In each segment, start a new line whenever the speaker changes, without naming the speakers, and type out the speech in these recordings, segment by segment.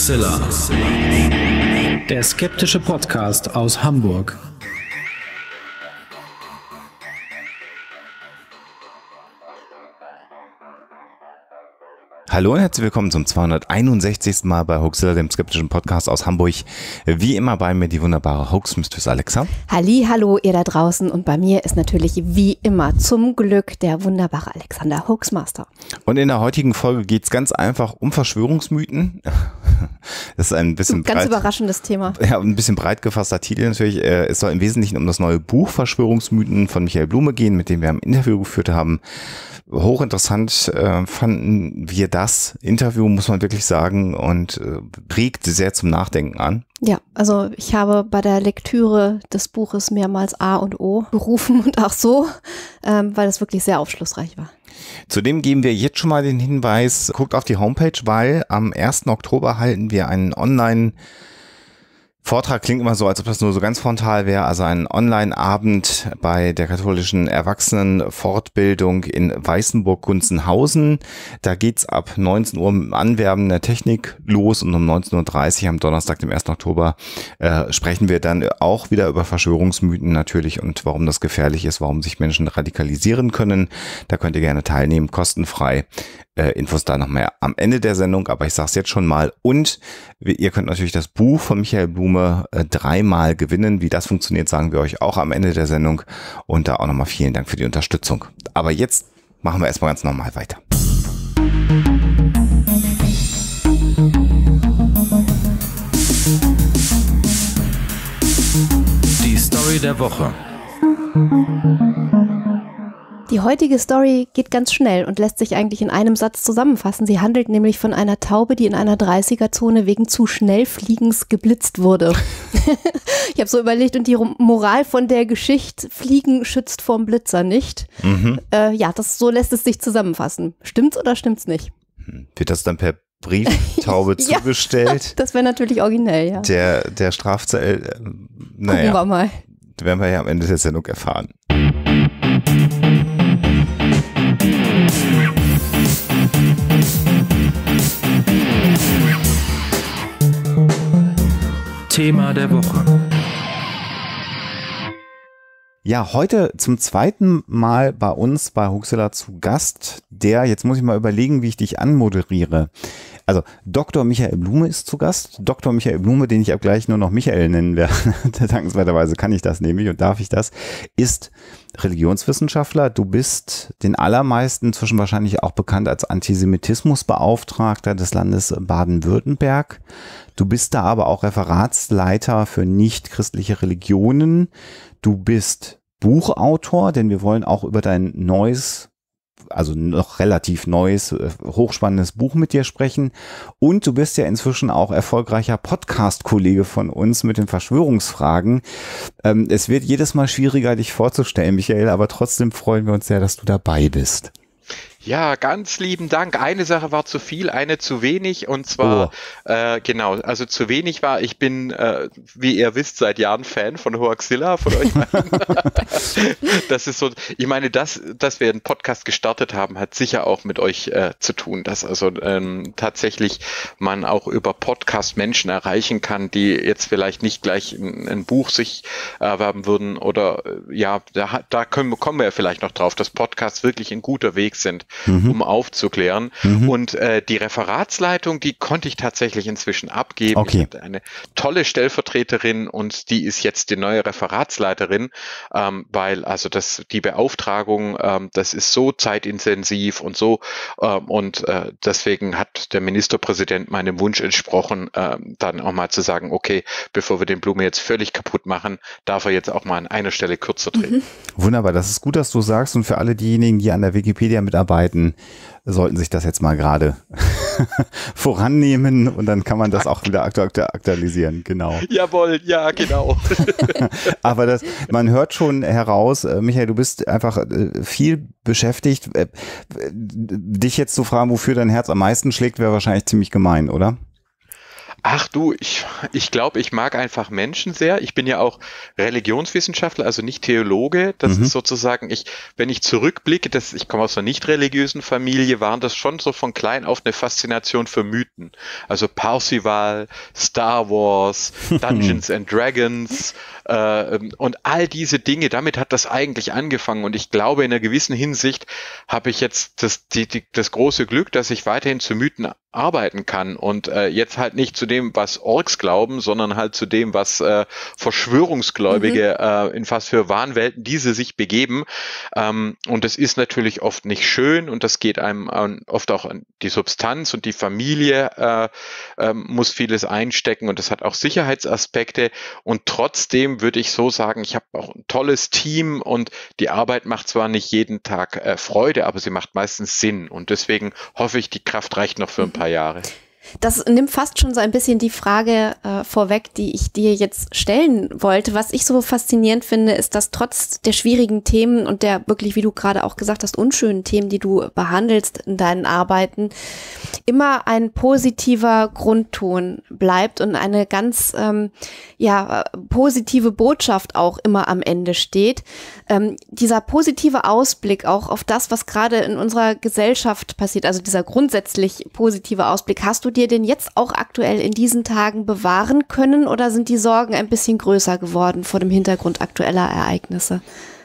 Huxilla, der skeptische Podcast aus Hamburg.
Hallo und herzlich willkommen zum 261. Mal bei Huxilla, dem skeptischen Podcast aus Hamburg. Wie immer bei mir die wunderbare Hoax-Mistress Alexa.
Hallo ihr da draußen, und bei mir ist natürlich wie immer zum Glück der wunderbare Alexander Hoaxmaster.
Und in der heutigen Folge geht es ganz einfach um Verschwörungsmythen. Das ist ein bisschen
ganz überraschendes Thema.
Ja, ein bisschen breit gefasster Titel natürlich. Es soll im Wesentlichen um das neue Buch Verschwörungsmythen von Michael Blume gehen, mit dem wir ein Interview geführt haben. Hochinteressant fanden wir das Interview, muss man wirklich sagen, und regt sehr zum Nachdenken an.
Ja, also ich habe bei der Lektüre des Buches mehrmals A und O gerufen und auch so, weil es wirklich sehr aufschlussreich war.
Zudem geben wir jetzt schon mal den Hinweis, guckt auf die Homepage, weil am 1. Oktober halten wir einen Vortrag, klingt immer so, als ob das nur so ganz frontal wäre, also ein Online-Abend bei der katholischen Erwachsenenfortbildung in Weißenburg-Gunzenhausen. Da geht's ab 19 Uhr mit Anwerben der Technik los und um 19.30 Uhr am Donnerstag, dem 1. Oktober, sprechen wir dann auch wieder über Verschwörungsmythen natürlich und warum das gefährlich ist, warum sich Menschen radikalisieren können. Da könnt ihr gerne teilnehmen, kostenfrei. Infos da noch mehr am Ende der Sendung, aber ich sage es jetzt schon mal. Und ihr könnt natürlich das Buch von Michael Blume 3-mal gewinnen. Wie das funktioniert, sagen wir euch auch am Ende der Sendung. Und da auch nochmal vielen Dank für die Unterstützung. Aber jetzt machen wir erstmal ganz normal weiter.
Die Story der Woche.
Die heutige Story geht ganz schnell und lässt sich eigentlich in einem Satz zusammenfassen. Sie handelt nämlich von einer Taube, die in einer 30er-Zone wegen zu Schnellfliegens geblitzt wurde. Ich habe so überlegt, und die Moral von der Geschichte: Fliegen schützt vorm Blitzer nicht. So lässt es sich zusammenfassen. Stimmt's oder stimmt's nicht?
Wird das dann per Brieftaube zugestellt?
Ja, das wäre natürlich originell, ja.
Der Strafzettel, naja.
Gucken wir mal.
Werden wir ja am Ende der Sendung erfahren.
Thema der Woche.
Ja, heute zum zweiten Mal bei uns bei Huxilla zu Gast, jetzt muss ich mal überlegen, wie ich dich anmoderiere. Also Dr. Michael Blume ist zu Gast. Dr. Michael Blume, den ich ab gleich nur noch Michael nennen werde, dankenswerterweise kann ich das nämlich und darf ich das, ist Religionswissenschaftler. Du bist den allermeisten inzwischen wahrscheinlich auch bekannt als Antisemitismusbeauftragter des Landes Baden-Württemberg. Du bist da aber auch Referatsleiter für nichtchristliche Religionen. Du bist Buchautor, denn wir wollen auch über dein neues, also noch relativ neues, hochspannendes Buch mit dir sprechen. Und du bist ja inzwischen auch erfolgreicher Podcast-Kollege von uns mit den Verschwörungsfragen. Es wird jedes Mal schwieriger, dich vorzustellen, Michael, aber trotzdem freuen wir uns sehr, dass du dabei bist.
Ja, ganz lieben Dank. Eine Sache war zu viel, eine zu wenig, und zwar, also zu wenig war, ich bin, wie ihr wisst, seit Jahren Fan von Hoaxilla, von euch. Das ist so, ich meine, dass wir einen Podcast gestartet haben, hat sicher auch mit euch zu tun, dass also tatsächlich man auch über Podcast Menschen erreichen kann, die jetzt vielleicht nicht gleich ein Buch sich erwerben würden oder da kommen wir ja vielleicht noch drauf, dass Podcasts wirklich ein guter Weg sind, um aufzuklären. Und die Referatsleitung, die konnte ich tatsächlich inzwischen abgeben. Okay. Ich hatte eine tolle Stellvertreterin und die ist jetzt die neue Referatsleiterin, weil also die Beauftragung, das ist so zeitintensiv und so deswegen hat der Ministerpräsident meinem Wunsch entsprochen, dann auch mal zu sagen, okay, bevor wir den Blume jetzt völlig kaputt machen, darf er jetzt auch mal an einer Stelle kürzer treten.
Wunderbar, das ist gut, dass du sagst, und für alle diejenigen, die an der Wikipedia mitarbeiten, sollten sich das jetzt mal gerade vorannehmen und dann kann man das auch wieder aktualisieren, genau.
Jawohl, ja, genau.
Aber man hört schon heraus, Michael, du bist einfach viel beschäftigt. Dich jetzt zu fragen, wofür dein Herz am meisten schlägt, wäre wahrscheinlich ziemlich gemein, oder?
Ach du, ich glaube, ich mag einfach Menschen sehr. Ich bin ja auch Religionswissenschaftler, also nicht Theologe. Das ist sozusagen, wenn ich zurückblicke, ich komme aus einer nicht religiösen Familie, waren das schon so von klein auf eine Faszination für Mythen. Also Parzival, Star Wars, Dungeons and Dragons und all diese Dinge. Damit hat das eigentlich angefangen. Und ich glaube, in einer gewissen Hinsicht habe ich jetzt das große Glück, dass ich weiterhin zu Mythen arbeiten kann und jetzt halt nicht zu dem, was Orks glauben, sondern halt zu dem, was Verschwörungsgläubige in fast für Wahnwelten diese sich begeben. Und das ist natürlich oft nicht schön und das geht einem oft auch an die Substanz und die Familie muss vieles einstecken und das hat auch Sicherheitsaspekte und trotzdem würde ich so sagen, ich habe auch ein tolles Team und die Arbeit macht zwar nicht jeden Tag Freude, aber sie macht meistens Sinn und deswegen hoffe ich, die Kraft reicht noch für ein paar Jahre.
Das nimmt fast schon so ein bisschen die Frage vorweg, die ich dir jetzt stellen wollte. Was ich so faszinierend finde, ist, dass trotz der schwierigen Themen und der wirklich, wie du gerade auch gesagt hast, unschönen Themen, die du behandelst in deinen Arbeiten, immer ein positiver Grundton bleibt und eine ganz positive Botschaft auch immer am Ende steht. Dieser positive Ausblick auch auf das, was gerade in unserer Gesellschaft passiert, also dieser grundsätzlich positive Ausblick, hast du dir den jetzt auch aktuell in diesen Tagen bewahren können oder sind die Sorgen ein bisschen größer geworden vor dem Hintergrund aktueller Ereignisse?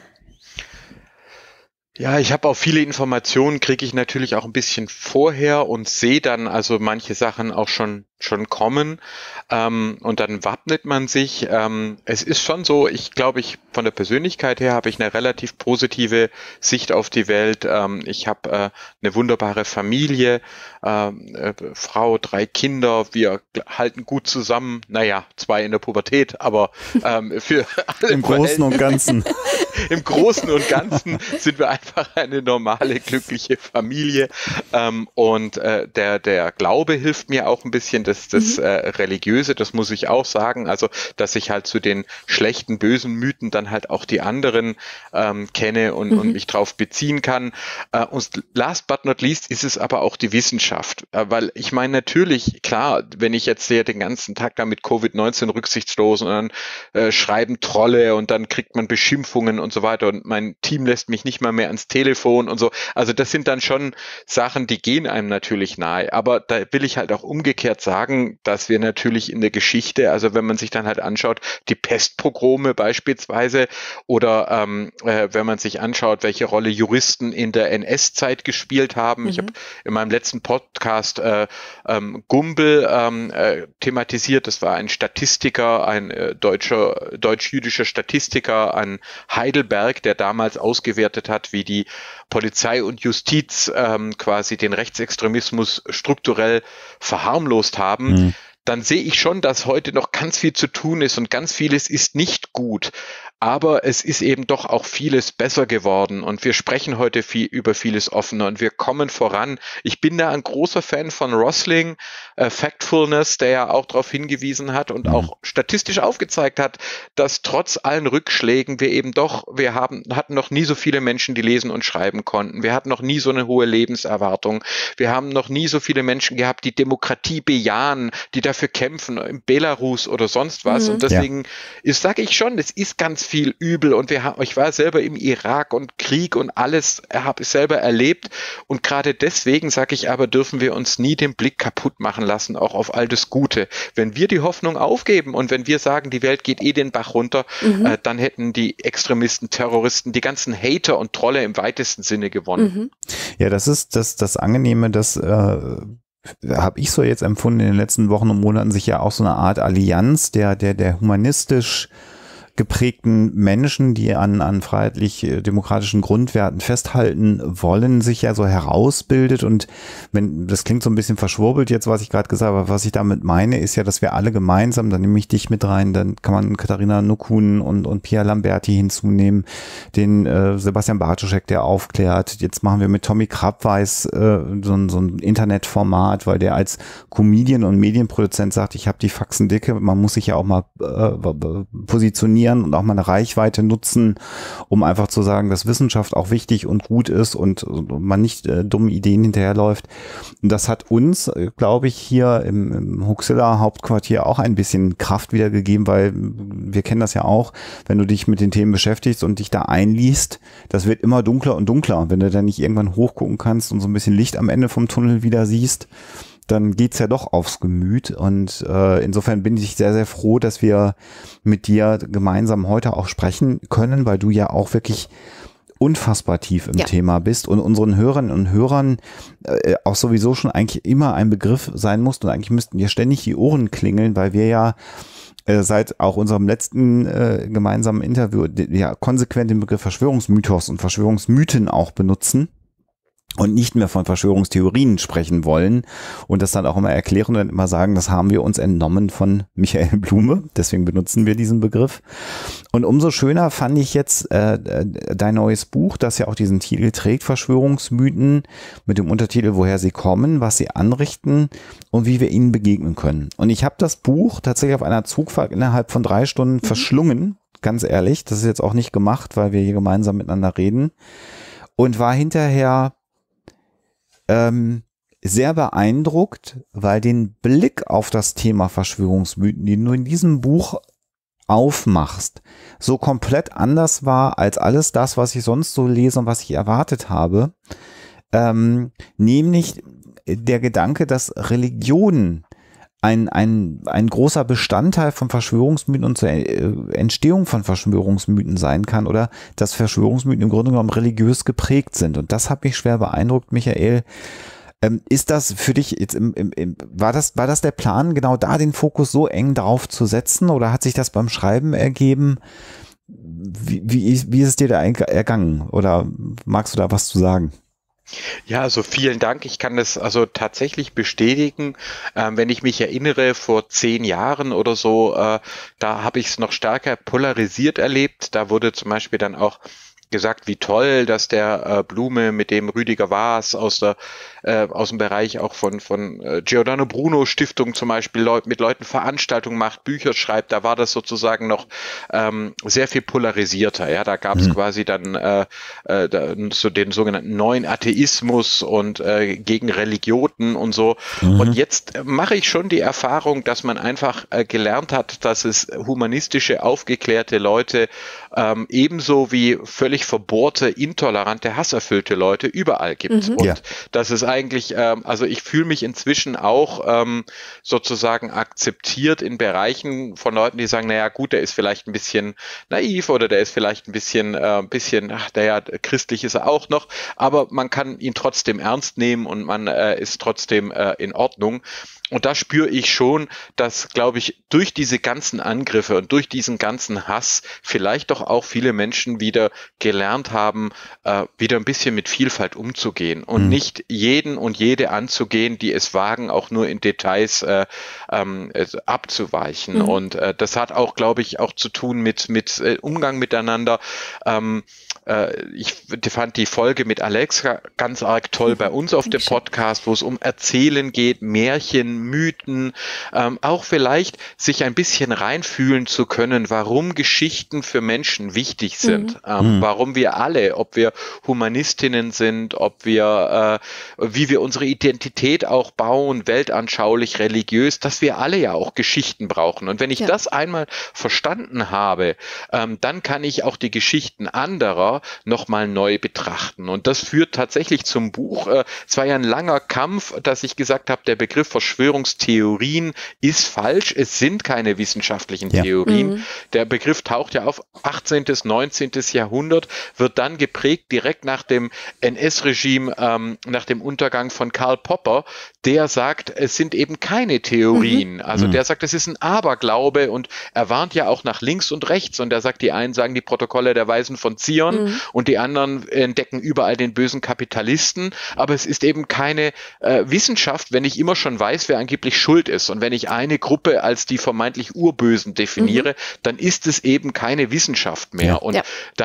Ja, ich habe auch viele Informationen, kriege ich natürlich auch ein bisschen vorher und sehe dann also manche Sachen auch schon kommen und dann wappnet man sich. Es ist schon so, ich glaube, von der Persönlichkeit her habe ich eine relativ positive Sicht auf die Welt. Ich habe eine wunderbare Familie, Frau, 3 Kinder, wir halten gut zusammen. Naja, 2 in der Pubertät, aber für alle
im Großen und Ganzen.
Im Großen und Ganzen sind wir einfach eine normale, glückliche Familie und der Glaube hilft mir auch ein bisschen, das Religiöse, das muss ich auch sagen, also dass ich halt zu den schlechten, bösen Mythen dann halt auch die anderen kenne und mich drauf beziehen kann. Und last but not least ist es aber auch die Wissenschaft, weil ich meine natürlich, klar, wenn ich jetzt sehe, den ganzen Tag da mit Covid-19 rücksichtslos und dann schreiben Trolle und dann kriegt man Beschimpfungen und so weiter und mein Team lässt mich nicht mal mehr ans Telefon und so, also das sind dann schon Sachen, die gehen einem natürlich nahe, aber da will ich halt auch umgekehrt sagen, dass wir natürlich in der Geschichte, also wenn man sich dann halt anschaut, die Pestpogrome beispielsweise oder wenn man sich anschaut, welche Rolle Juristen in der NS-Zeit gespielt haben. Ich habe in meinem letzten Podcast Gumbel thematisiert, das war ein Statistiker, ein deutsch-jüdischer Statistiker an Heidelberg, der damals ausgewertet hat, wie die Polizei und Justiz quasi den Rechtsextremismus strukturell verharmlost haben, dann sehe ich schon, dass heute noch ganz viel zu tun ist und ganz vieles ist nicht gut. Aber es ist eben doch auch vieles besser geworden und wir sprechen heute über vieles offener und wir kommen voran. Ich bin da ein großer Fan von Rosling, Factfulness, der ja auch darauf hingewiesen hat und auch statistisch aufgezeigt hat, dass trotz allen Rückschlägen wir hatten noch nie so viele Menschen, die lesen und schreiben konnten. Wir hatten noch nie so eine hohe Lebenserwartung. Wir haben noch nie so viele Menschen gehabt, die Demokratie bejahen, die dafür kämpfen, in Belarus oder sonst was. Und deswegen sage ich schon, es ist ganz viel übel und ich war selber im Irak und Krieg und alles habe ich selber erlebt und gerade deswegen sage ich aber, dürfen wir uns nie den Blick kaputt machen lassen, auch auf all das Gute. Wenn wir die Hoffnung aufgeben und wenn wir sagen, die Welt geht den Bach runter, dann hätten die Extremisten, Terroristen, die ganzen Hater und Trolle im weitesten Sinne gewonnen.
Ja, das ist das Angenehme, das habe ich so jetzt empfunden in den letzten Wochen und Monaten, sich ja auch so eine Art Allianz der humanistisch geprägten Menschen, die an freiheitlich-demokratischen Grundwerten festhalten wollen, sich ja so herausbildet. Und das klingt so ein bisschen verschwurbelt jetzt, was ich gerade gesagt habe, aber was ich damit meine, ist ja, dass wir alle gemeinsam, dann nehme ich dich mit rein, dann kann man Katharina Nukun und Pia Lamberti hinzunehmen, den Sebastian Bartoschek, der aufklärt. Jetzt machen wir mit Tommy Krabweis so ein Internetformat, weil der als Comedian und Medienproduzent sagt, ich habe die Faxen dicke, man muss sich ja auch mal positionieren generieren und auch mal eine Reichweite nutzen, um einfach zu sagen, dass Wissenschaft auch wichtig und gut ist und man nicht dummen Ideen hinterherläuft. Und das hat uns, glaube ich, hier im Huxilla Hauptquartier auch ein bisschen Kraft wiedergegeben, weil wir kennen das ja auch, wenn du dich mit den Themen beschäftigst und dich da einliest, das wird immer dunkler und dunkler. Wenn du dann nicht irgendwann hochgucken kannst und so ein bisschen Licht am Ende vom Tunnel wieder siehst, dann geht's ja doch aufs Gemüt. Und insofern bin ich sehr, sehr froh, dass wir mit dir gemeinsam heute auch sprechen können, weil du ja auch wirklich unfassbar tief im Thema bist und unseren Hörerinnen und Hörern auch sowieso schon eigentlich immer ein Begriff sein muss. Und eigentlich müssten dir ständig die Ohren klingeln, weil wir ja seit auch unserem letzten gemeinsamen Interview ja konsequent den Begriff Verschwörungsmythos und Verschwörungsmythen auch benutzen und nicht mehr von Verschwörungstheorien sprechen wollen und das dann auch immer erklären und dann immer sagen, das haben wir uns entnommen von Michael Blume, deswegen benutzen wir diesen Begriff. Und umso schöner fand ich jetzt dein neues Buch, das ja auch diesen Titel trägt, Verschwörungsmythen, mit dem Untertitel Woher sie kommen, was sie anrichten und wie wir ihnen begegnen können. Und ich habe das Buch tatsächlich auf einer Zugfahrt innerhalb von 3 Stunden verschlungen, ganz ehrlich, das ist jetzt auch nicht gemacht, weil wir hier gemeinsam miteinander reden und war hinterher sehr beeindruckt, weil den Blick auf das Thema Verschwörungsmythen, den du in diesem Buch aufmachst, so komplett anders war als alles das, was ich sonst so lese und was ich erwartet habe. Nämlich der Gedanke, dass Religion ein großer Bestandteil von Verschwörungsmythen und zur Entstehung von Verschwörungsmythen sein kann oder dass Verschwörungsmythen im Grunde genommen religiös geprägt sind. Und das hat mich schwer beeindruckt, Michael. Ist das für dich jetzt war das der Plan, genau da den Fokus so eng drauf zu setzen oder hat sich das beim Schreiben ergeben? Wie ist es dir da ergangen? Oder magst du da was zu sagen?
Ja, also vielen Dank. Ich kann das also tatsächlich bestätigen. Wenn ich mich erinnere, vor 10 Jahren oder so, da habe ich es noch stärker polarisiert erlebt. Da wurde zum Beispiel dann auch gesagt, wie toll, dass der Blume mit dem Rüdiger Waas aus dem Bereich auch von Giordano Bruno Stiftung zum Beispiel mit Leuten Veranstaltungen macht, Bücher schreibt, da war das sozusagen noch sehr viel polarisierter. Ja, da gab es quasi dann so den sogenannten neuen Atheismus und gegen Religionen und so. Und jetzt mache ich schon die Erfahrung, dass man einfach gelernt hat, dass es humanistische, aufgeklärte Leute ebenso wie völlig verbohrte, intolerante, hasserfüllte Leute überall gibt. Und das ist eigentlich, also ich fühle mich inzwischen auch sozusagen akzeptiert in Bereichen von Leuten, die sagen, naja gut, der ist vielleicht ein bisschen naiv oder der ist vielleicht ein bisschen, naja, christlich ist er auch noch, aber man kann ihn trotzdem ernst nehmen und man ist trotzdem in Ordnung. Und da spüre ich schon, dass, glaube ich, durch diese ganzen Angriffe und durch diesen ganzen Hass vielleicht doch auch viele Menschen wieder gelernt haben, wieder ein bisschen mit Vielfalt umzugehen und nicht jeden und jede anzugehen, die es wagen, auch nur in Details abzuweichen. Und das hat auch, glaube ich, auch zu tun mit Umgang miteinander. Ich fand die Folge mit Alexa ganz arg toll bei uns auf dem Podcast, wo es um Erzählen geht, Märchen, Mythen, auch vielleicht sich ein bisschen reinfühlen zu können, warum Geschichten für Menschen wichtig sind, warum wir alle, ob wir Humanistinnen sind, ob wir, wie wir unsere Identität auch bauen, weltanschaulich, religiös, dass wir alle ja auch Geschichten brauchen. Und wenn ich das einmal verstanden habe, dann kann ich auch die Geschichten anderer nochmal neu betrachten. Und das führt tatsächlich zum Buch. Es war ja ein langer Kampf, dass ich gesagt habe, der Begriff Verschwörungstheorien ist falsch. Es sind keine wissenschaftlichen Theorien. Der Begriff taucht ja auf 18., 19. Jahrhundert, wird dann geprägt direkt nach dem NS-Regime, nach dem Untergang von Karl Popper, der sagt, es sind eben keine Theorien. Also der sagt, es ist ein Aberglaube und er warnt ja auch nach links und rechts und er sagt, die einen sagen die Protokolle der Weisen von Zion und die anderen entdecken überall den bösen Kapitalisten, aber es ist eben keine Wissenschaft, wenn ich immer schon weiß, wer angeblich schuld ist und wenn ich eine Gruppe als die vermeintlich Urbösen definiere, dann ist es eben keine Wissenschaft mehr. Und da hat, glaube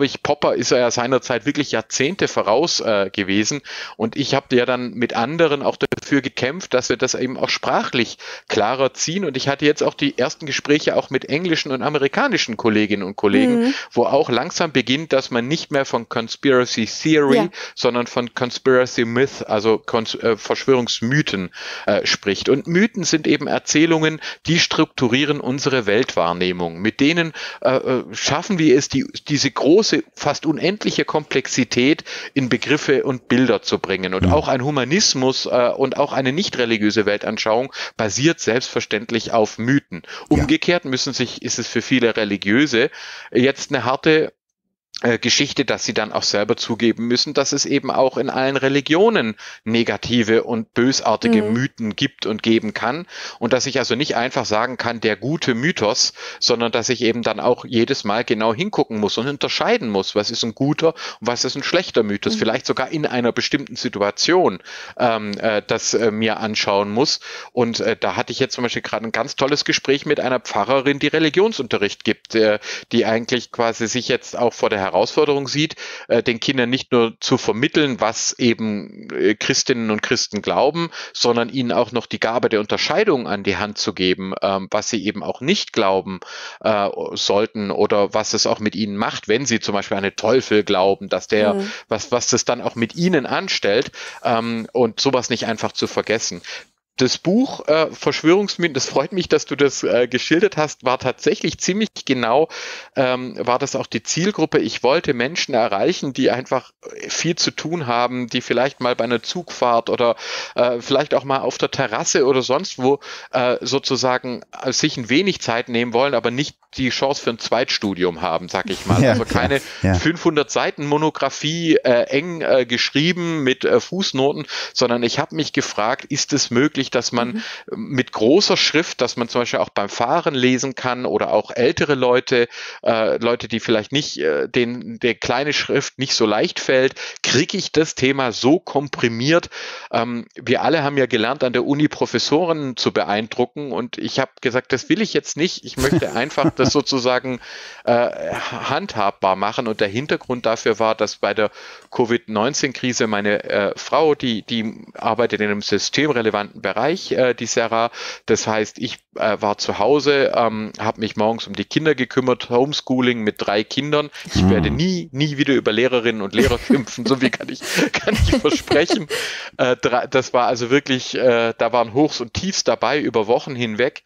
ich, Popper ist ja seinerzeit wirklich Jahrzehnte voraus gewesen und ich habe ja dann mit anderen auch dafür gekämpft, dass wir das eben auch sprachlich klarer ziehen und ich hatte jetzt auch die ersten Gespräche auch mit englischen und amerikanischen Kolleginnen und Kollegen, wo auch langsam beginnt, dass man nicht mehr von Conspiracy Theory, sondern von Conspiracy Myth, also Verschwörungsmythen spricht. Und Mythen sind eben Erzählungen, die strukturieren unsere Weltwahrnehmung. Mit denen schaffen wir es, diese große, fast unendliche Komplexität in Begriffe und Bilder zu bringen. Und auch ein Humanismus und auch eine nicht religiöse Weltanschauung basiert selbstverständlich auf Mythen. Umgekehrt ist es für viele Religiöse jetzt eine harte Geschichte, dass sie dann auch selber zugeben müssen, dass es eben auch in allen Religionen negative und bösartige Mythen gibt und geben kann und dass ich also nicht einfach sagen kann, der gute Mythos, sondern dass ich eben dann auch jedes Mal genau hingucken muss und unterscheiden muss, was ist ein guter und was ist ein schlechter Mythos, vielleicht sogar in einer bestimmten Situation das mir anschauen muss und da hatte ich jetzt zum Beispiel gerade ein ganz tolles Gespräch mit einer Pfarrerin, die Religionsunterricht gibt, die eigentlich quasi sich jetzt auch vor der Herausforderung sieht, den Kindern nicht nur zu vermitteln, was eben Christinnen und Christen glauben, sondern ihnen auch noch die Gabe der Unterscheidung an die Hand zu geben, was sie eben auch nicht glauben sollten oder was es auch mit ihnen macht, wenn sie zum Beispiel an den Teufel glauben, dass was das dann auch mit ihnen anstellt und sowas nicht einfach zu vergessen. Das Buch Verschwörungsmythen, das freut mich, dass du das geschildert hast, war tatsächlich ziemlich genau, war das auch die Zielgruppe. Ich wollte Menschen erreichen, die einfach viel zu tun haben, die vielleicht mal bei einer Zugfahrt oder vielleicht auch mal auf der Terrasse oder sonst wo sozusagen sich ein wenig Zeit nehmen wollen, aber nicht die Chance für ein Zweitstudium haben, sag ich mal. Also keine 500 Seiten Monographie eng geschrieben mit Fußnoten, sondern ich habe mich gefragt, ist es möglich, dass man mit großer Schrift, dass man zum Beispiel auch beim Fahren lesen kann oder auch ältere Leute, die vielleicht nicht, denen der kleine Schrift nicht so leicht fällt, kriege ich das Thema so komprimiert. Wir alle haben ja gelernt, an der Uni Professoren zu beeindrucken und ich habe gesagt, das will ich jetzt nicht. Ich möchte einfach das sozusagen handhabbar machen und der Hintergrund dafür war, dass bei der Covid-19-Krise meine Frau, die arbeitet in einem systemrelevanten Bereich, die Sarah. Das heißt, ich war zu Hause, habe mich morgens um die Kinder gekümmert, Homeschooling mit 3 Kindern. Ich werde nie wieder über Lehrerinnen und Lehrer schimpfen, so wie kann ich versprechen. Das war also wirklich, da waren Hochs und Tiefs dabei über Wochen hinweg.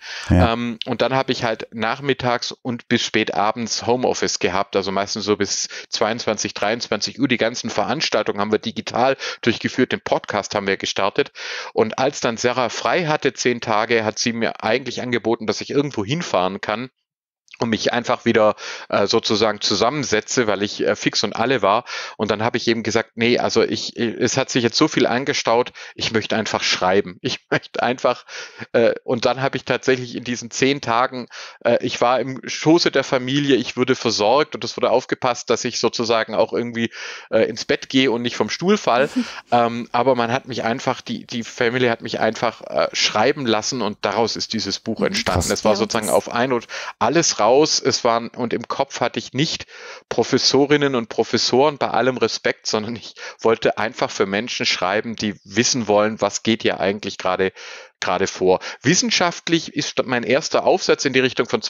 Und dann habe ich halt nachmittags und bis spät abends Homeoffice gehabt, also meistens so bis 22, 23 Uhr. Die ganzen Veranstaltungen haben wir digital durchgeführt, den Podcast haben wir gestartet. Und als dann Sarah frei hatte, 10 Tage, hat sie mir eigentlich angeboten, dass ich irgendwo hinfahren kann und mich einfach wieder sozusagen zusammensetze, weil ich fix und alle war. Und dann habe ich eben gesagt, nee, also es hat sich jetzt so viel angestaut, ich möchte einfach schreiben. Ich möchte einfach, und dann habe ich tatsächlich in diesen 10 Tagen, ich war im Schoße der Familie, ich wurde versorgt und es wurde aufgepasst, dass ich sozusagen auch irgendwie ins Bett gehe und nicht vom Stuhl fall. Aber man hat mich einfach, die Family hat mich einfach schreiben lassen und daraus ist dieses Buch entstanden. Krass. Es war sozusagen auf ein und alles raus. Und im Kopf hatte ich nicht Professorinnen und Professoren bei allem Respekt, sondern ich wollte einfach für Menschen schreiben, die wissen wollen, was geht hier eigentlich gerade vor. Wissenschaftlich ist mein erster Aufsatz in die Richtung von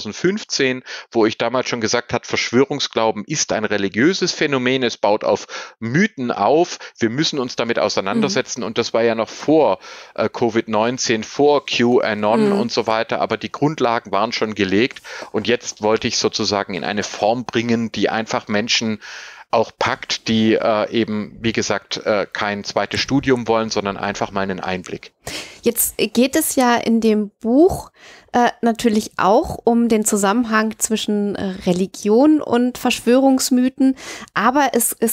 2015, wo ich damals schon gesagt habe, Verschwörungsglauben ist ein religiöses Phänomen, es baut auf Mythen auf, wir müssen uns damit auseinandersetzen und das war ja noch vor Covid-19, vor QAnon und so weiter, aber die Grundlagen waren schon gelegt und jetzt wollte ich sozusagen in eine Form bringen, die einfach Menschen auch packt, die eben, wie gesagt, kein zweites Studium wollen, sondern einfach mal einen Einblick.
Jetzt geht es ja in dem Buch natürlich auch um den Zusammenhang zwischen Religion und Verschwörungsmythen, aber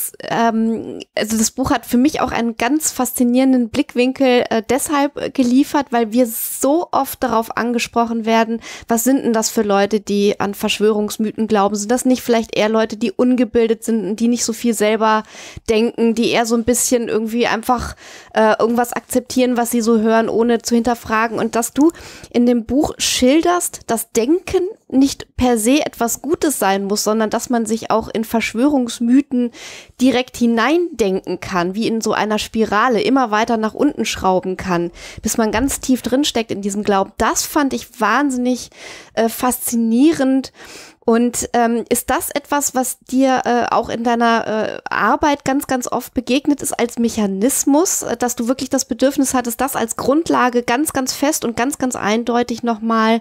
also das Buch hat für mich auch einen ganz faszinierenden Blickwinkel deshalb geliefert, weil wir so oft darauf angesprochen werden, was sind denn das für Leute, die an Verschwörungsmythen glauben? Sind das nicht vielleicht eher Leute, die ungebildet sind und die nicht so viel selber denken, die eher so ein bisschen irgendwie einfach irgendwas akzeptieren, was sie so hören, ohne zu hinterfragen, und dass du in dem Buch schilderst, dass Denken nicht per se etwas Gutes sein muss, sondern dass man sich auch in Verschwörungsmythen direkt hineindenken kann, wie in so einer Spirale, immer weiter nach unten schrauben kann, bis man ganz tief drinsteckt in diesem Glauben. Das fand ich wahnsinnig faszinierend. Und ist das etwas, was dir auch in deiner Arbeit ganz, ganz oft begegnet ist als Mechanismus, dass du wirklich das Bedürfnis hattest, das als Grundlage ganz, ganz fest und ganz, ganz eindeutig nochmal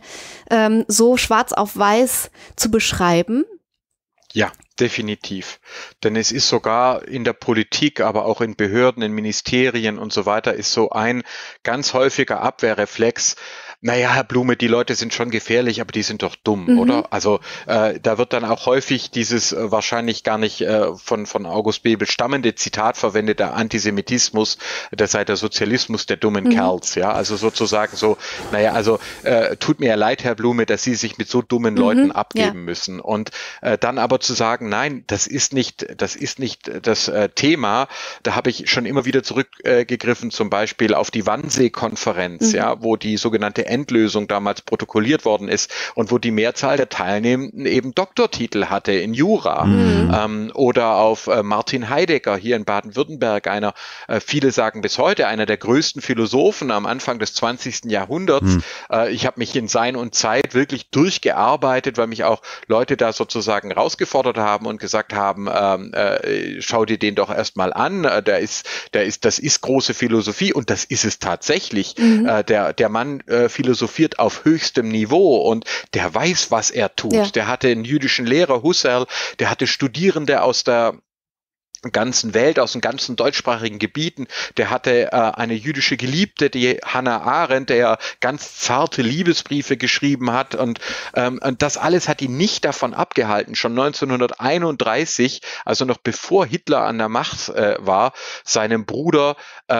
so schwarz auf weiß zu beschreiben?
Ja, definitiv. Denn es ist sogar in der Politik, aber auch in Behörden, in Ministerien und so weiter, ist so ein ganz häufiger Abwehrreflex. Naja, Herr Blume, die Leute sind schon gefährlich, aber die sind doch dumm, oder? Also da wird dann auch häufig dieses wahrscheinlich gar nicht von August Bebel stammende Zitat verwendet, der Antisemitismus, das sei der Sozialismus der dummen Kerls, ja, also sozusagen so, naja, also tut mir ja leid, Herr Blume, dass Sie sich mit so dummen Leuten abgeben müssen. Und dann aber zu sagen, nein, das ist nicht das Thema, da habe ich schon immer wieder zurückgegriffen, zum Beispiel auf die Wannsee-Konferenz, ja, wo die sogenannte Endlösung damals protokolliert worden ist und wo die Mehrzahl der Teilnehmenden eben Doktortitel hatte in Jura, oder auf Martin Heidegger hier in Baden-Württemberg, einer, viele sagen bis heute, einer der größten Philosophen am Anfang des 20. Jahrhunderts. Ich habe mich in Sein und Zeit wirklich durchgearbeitet, weil mich auch Leute da sozusagen herausgefordert haben und gesagt haben, schau dir den doch erstmal an, das ist große Philosophie und das ist es tatsächlich. Der Mann philosophiert auf höchstem Niveau und der weiß, was er tut. Ja. Der hatte einen jüdischen Lehrer, Husserl, der hatte Studierende aus der ganzen Welt, aus den ganzen deutschsprachigen Gebieten. Der hatte eine jüdische Geliebte, die Hannah Arendt, der ganz zarte Liebesbriefe geschrieben hat und das alles hat ihn nicht davon abgehalten, schon 1931, also noch bevor Hitler an der Macht war, seinem Bruder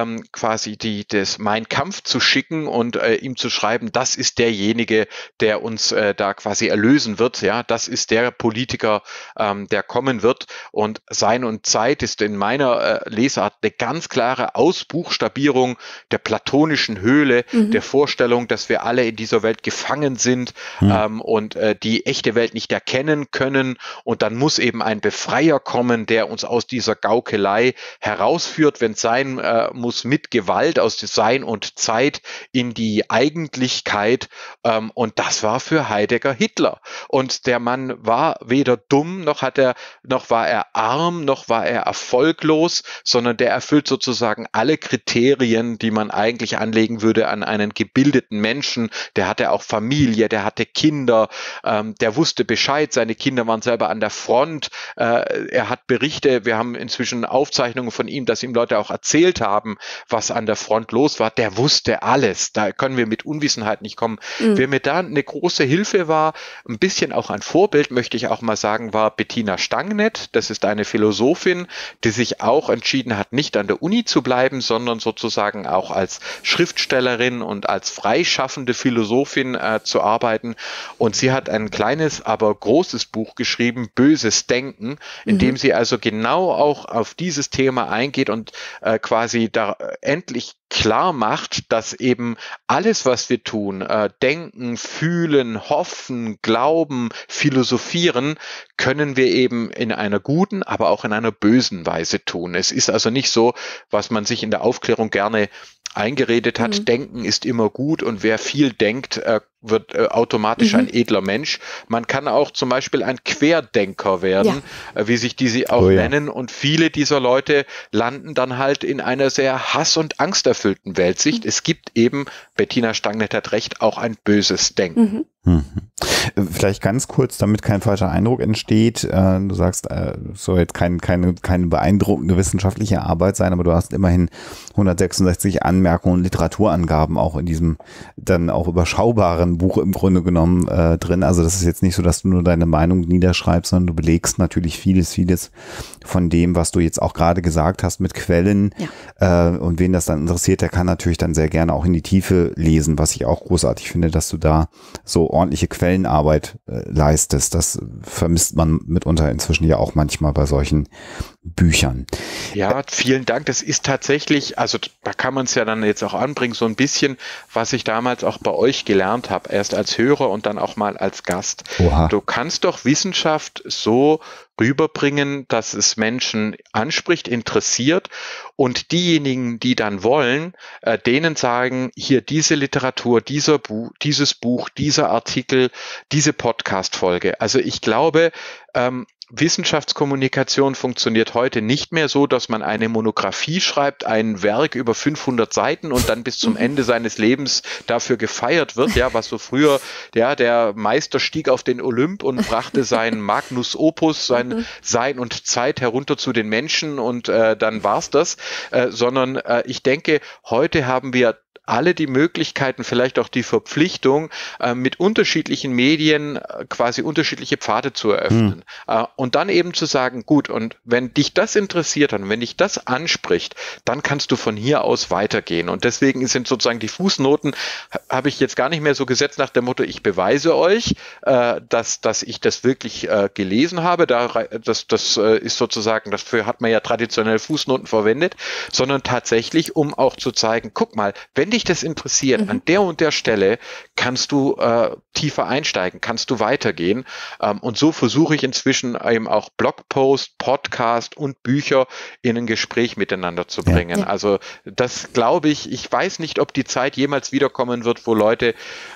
quasi das Mein Kampf zu schicken und ihm zu schreiben, das ist derjenige, der uns da quasi erlösen wird, ja, das ist der Politiker, der kommen wird und Sein und Zeit ist in meiner Lesart eine ganz klare Ausbuchstabierung der platonischen Höhle, der Vorstellung, dass wir alle in dieser Welt gefangen sind und die echte Welt nicht erkennen können und dann muss eben ein Befreier kommen, der uns aus dieser Gaukelei herausführt, wenn es sein muss, mit Gewalt aus dem Sein und Zeit in die Eigentlichkeit und das war für Heidegger Hitler und der Mann war weder dumm, noch war er arm, noch war er erfolglos, sondern der erfüllt sozusagen alle Kriterien, die man eigentlich anlegen würde an einen gebildeten Menschen. Der hatte auch Familie, der hatte Kinder, der wusste Bescheid, seine Kinder waren selber an der Front, er hat Berichte, wir haben inzwischen Aufzeichnungen von ihm, dass ihm Leute auch erzählt haben, was an der Front los war, der wusste alles, da können wir mit Unwissenheit nicht kommen. Wer mir da eine große Hilfe war, ein bisschen auch ein Vorbild, möchte ich auch mal sagen, war Bettina Stangnett, das ist eine Philosophin, die sich auch entschieden hat, nicht an der Uni zu bleiben, sondern sozusagen auch als Schriftstellerin und als freischaffende Philosophin zu arbeiten. Und sie hat ein kleines, aber großes Buch geschrieben, Böses Denken, in dem sie also genau auch auf dieses Thema eingeht und quasi da endlich klar macht, dass eben alles, was wir tun, denken, fühlen, hoffen, glauben, philosophieren, können wir eben in einer guten, aber auch in einer bösen Weise tun. Es ist also nicht so, was man sich in der Aufklärung gerne eingeredet hat, Denken ist immer gut und wer viel denkt, wird automatisch ein edler Mensch. Man kann auch zum Beispiel ein Querdenker werden, wie sich diese auch nennen und viele dieser Leute landen dann halt in einer sehr hass- und angsterfüllten Weltsicht. Es gibt eben, Bettina Stangnett hat recht, auch ein böses Denken.
Vielleicht ganz kurz, damit kein falscher Eindruck entsteht. Du sagst, soll jetzt keine beeindruckende wissenschaftliche Arbeit sein, aber du hast immerhin 166 Anmerkungen und Literaturangaben auch in diesem dann auch überschaubaren Buch im Grunde genommen drin. Also das ist jetzt nicht so, dass du nur deine Meinung niederschreibst, sondern du belegst natürlich vieles von dem, was du jetzt auch gerade gesagt hast mit Quellen. Und wen das dann interessiert, der kann natürlich dann sehr gerne auch in die Tiefe lesen, was ich auch großartig finde, dass du da so ordentliche Quellenarbeit leistest. Das vermisst man mitunter inzwischen ja auch manchmal bei solchen Büchern.
Ja, vielen Dank. Das ist tatsächlich, also da kann man es ja dann jetzt auch anbringen, so ein bisschen, was ich damals auch bei euch gelernt habe, erst als Hörer und dann auch mal als Gast.
Oha.
Du kannst doch Wissenschaft so rüberbringen, dass es Menschen anspricht, interessiert und diejenigen, die dann wollen, denen sagen, hier diese Literatur, dieses Buch, dieser Artikel, diese Podcast-Folge. Also ich glaube, Wissenschaftskommunikation funktioniert heute nicht mehr so, dass man eine Monographie schreibt, ein Werk über 500 Seiten und dann bis zum Ende seines Lebens dafür gefeiert wird, ja, was so früher, ja, der Meister stieg auf den Olymp und brachte sein Magnus Opus, sein Sein und Zeit herunter zu den Menschen und dann war's das, sondern ich denke, heute haben wir alle die Möglichkeiten, vielleicht auch die Verpflichtung, mit unterschiedlichen Medien quasi unterschiedliche Pfade zu eröffnen. Und dann eben zu sagen, gut, und wenn dich das interessiert und wenn dich das anspricht, dann kannst du von hier aus weitergehen. Und deswegen sind sozusagen die Fußnoten, habe ich jetzt gar nicht mehr so gesetzt nach dem Motto, ich beweise euch, dass ich das wirklich gelesen habe. Das ist sozusagen, dafür hat man ja traditionell Fußnoten verwendet, sondern tatsächlich, um auch zu zeigen, guck mal, wenn dich das interessiert, an der und der Stelle kannst du tiefer einsteigen, kannst du weitergehen. Und so versuche ich inzwischen eben auch Blogpost, Podcast und Bücher in ein Gespräch miteinander zu bringen. Ja. Also das glaube ich weiß nicht, ob die Zeit jemals wiederkommen wird, wo Leute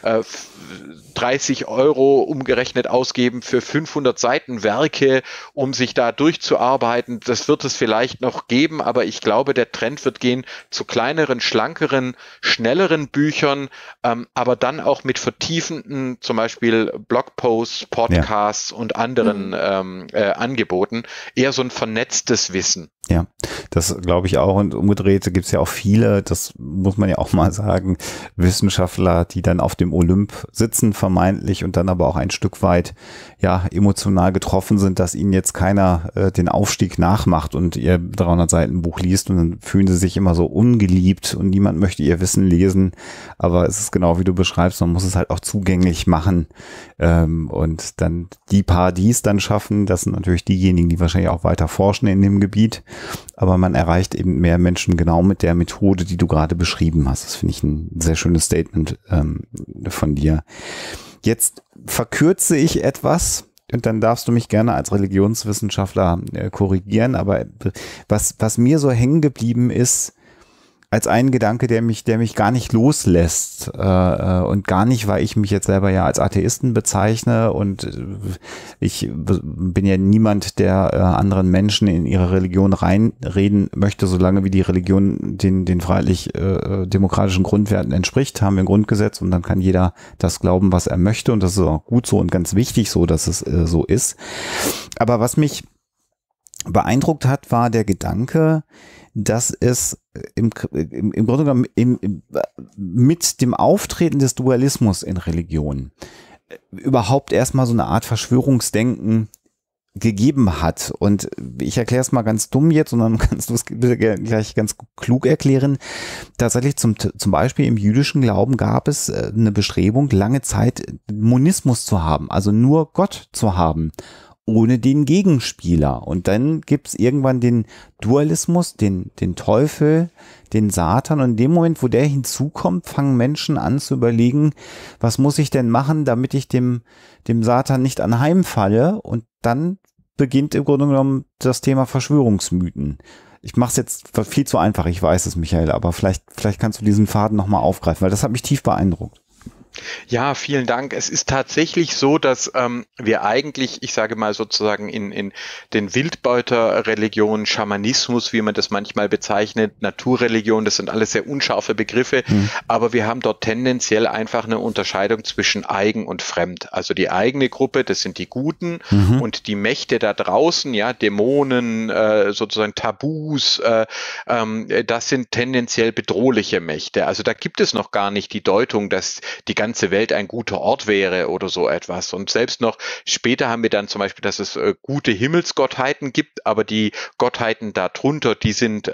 30 € umgerechnet ausgeben für 500 Seiten Werke, um sich da durchzuarbeiten. Das wird es vielleicht noch geben, aber ich glaube, der Trend wird gehen zu kleineren, schlankeren, schnelleren Büchern, aber dann auch mit vertiefenden, zum Beispiel Blogposts, Podcasts und anderen Angeboten. Eher so ein vernetztes Wissen.
Ja, das glaube ich auch. Und umgedreht gibt es ja auch viele, das muss man ja auch mal sagen, Wissenschaftler, die dann auf dem Olymp sitzen, vermeintlich, und dann aber auch ein Stück weit ja emotional getroffen sind, dass ihnen jetzt keiner den Aufstieg nachmacht und ihr 300 Seiten Buch liest, und dann fühlen sie sich immer so ungeliebt und niemand möchte ihr Wissen lesen. Aber es ist genau wie du beschreibst, man muss es halt auch zugänglich machen, und dann die paar, die es dann schaffen, das sind natürlich diejenigen, die wahrscheinlich auch weiter forschen in dem Gebiet. Aber man erreicht eben mehr Menschen genau mit der Methode, die du gerade beschrieben hast. Das finde ich ein sehr schönes Statement von dir. Jetzt verkürze ich etwas und dann darfst du mich gerne als Religionswissenschaftler korrigieren. Aber was mir so hängen geblieben ist, als ein Gedanke, der mich gar nicht loslässt, und gar nicht, weil ich mich jetzt selber ja als Atheisten bezeichne, und ich bin ja niemand, der anderen Menschen in ihre Religion reinreden möchte, solange wie die Religion den freiheitlich demokratischen Grundwerten entspricht, haben wir ein Grundgesetz, und dann kann jeder das glauben, was er möchte, und das ist auch gut so und ganz wichtig so, dass es so ist. Aber was mich beeindruckt hat, war der Gedanke, dass es im Grunde genommen mit dem Auftreten des Dualismus in Religion überhaupt erstmal so eine Art Verschwörungsdenken gegeben hat. Und ich erkläre es mal ganz dumm jetzt, und dann kannst du es gleich ganz klug erklären. Tatsächlich zum Beispiel im jüdischen Glauben gab es eine Bestrebung, lange Zeit Monismus zu haben, also nur Gott zu haben, ohne den Gegenspieler. Und dann gibt es irgendwann den Dualismus, den Teufel, den Satan. Und in dem Moment, wo der hinzukommt, fangen Menschen an zu überlegen, was muss ich denn machen, damit ich dem Satan nicht anheimfalle? Und dann beginnt im Grunde genommen das Thema Verschwörungsmythen. Ich mache es jetzt viel zu einfach, ich weiß es, Michael, aber vielleicht kannst du diesen Faden nochmal aufgreifen, weil das hat mich tief beeindruckt.
Ja, vielen Dank. Es ist tatsächlich so, dass wir eigentlich, ich sage mal sozusagen in den Wildbeuterreligionen, Schamanismus, wie man das manchmal bezeichnet, Naturreligion, das sind alles sehr unscharfe Begriffe, aber wir haben dort tendenziell einfach eine Unterscheidung zwischen eigen und fremd. Also die eigene Gruppe, das sind die Guten, und die Mächte da draußen, ja, Dämonen, sozusagen Tabus, das sind tendenziell bedrohliche Mächte. Also da gibt es noch gar nicht die Deutung, dass die ganze Welt ein guter Ort wäre oder so etwas. Und selbst noch später haben wir dann zum Beispiel, dass es gute Himmelsgottheiten gibt, aber die Gottheiten darunter, die sind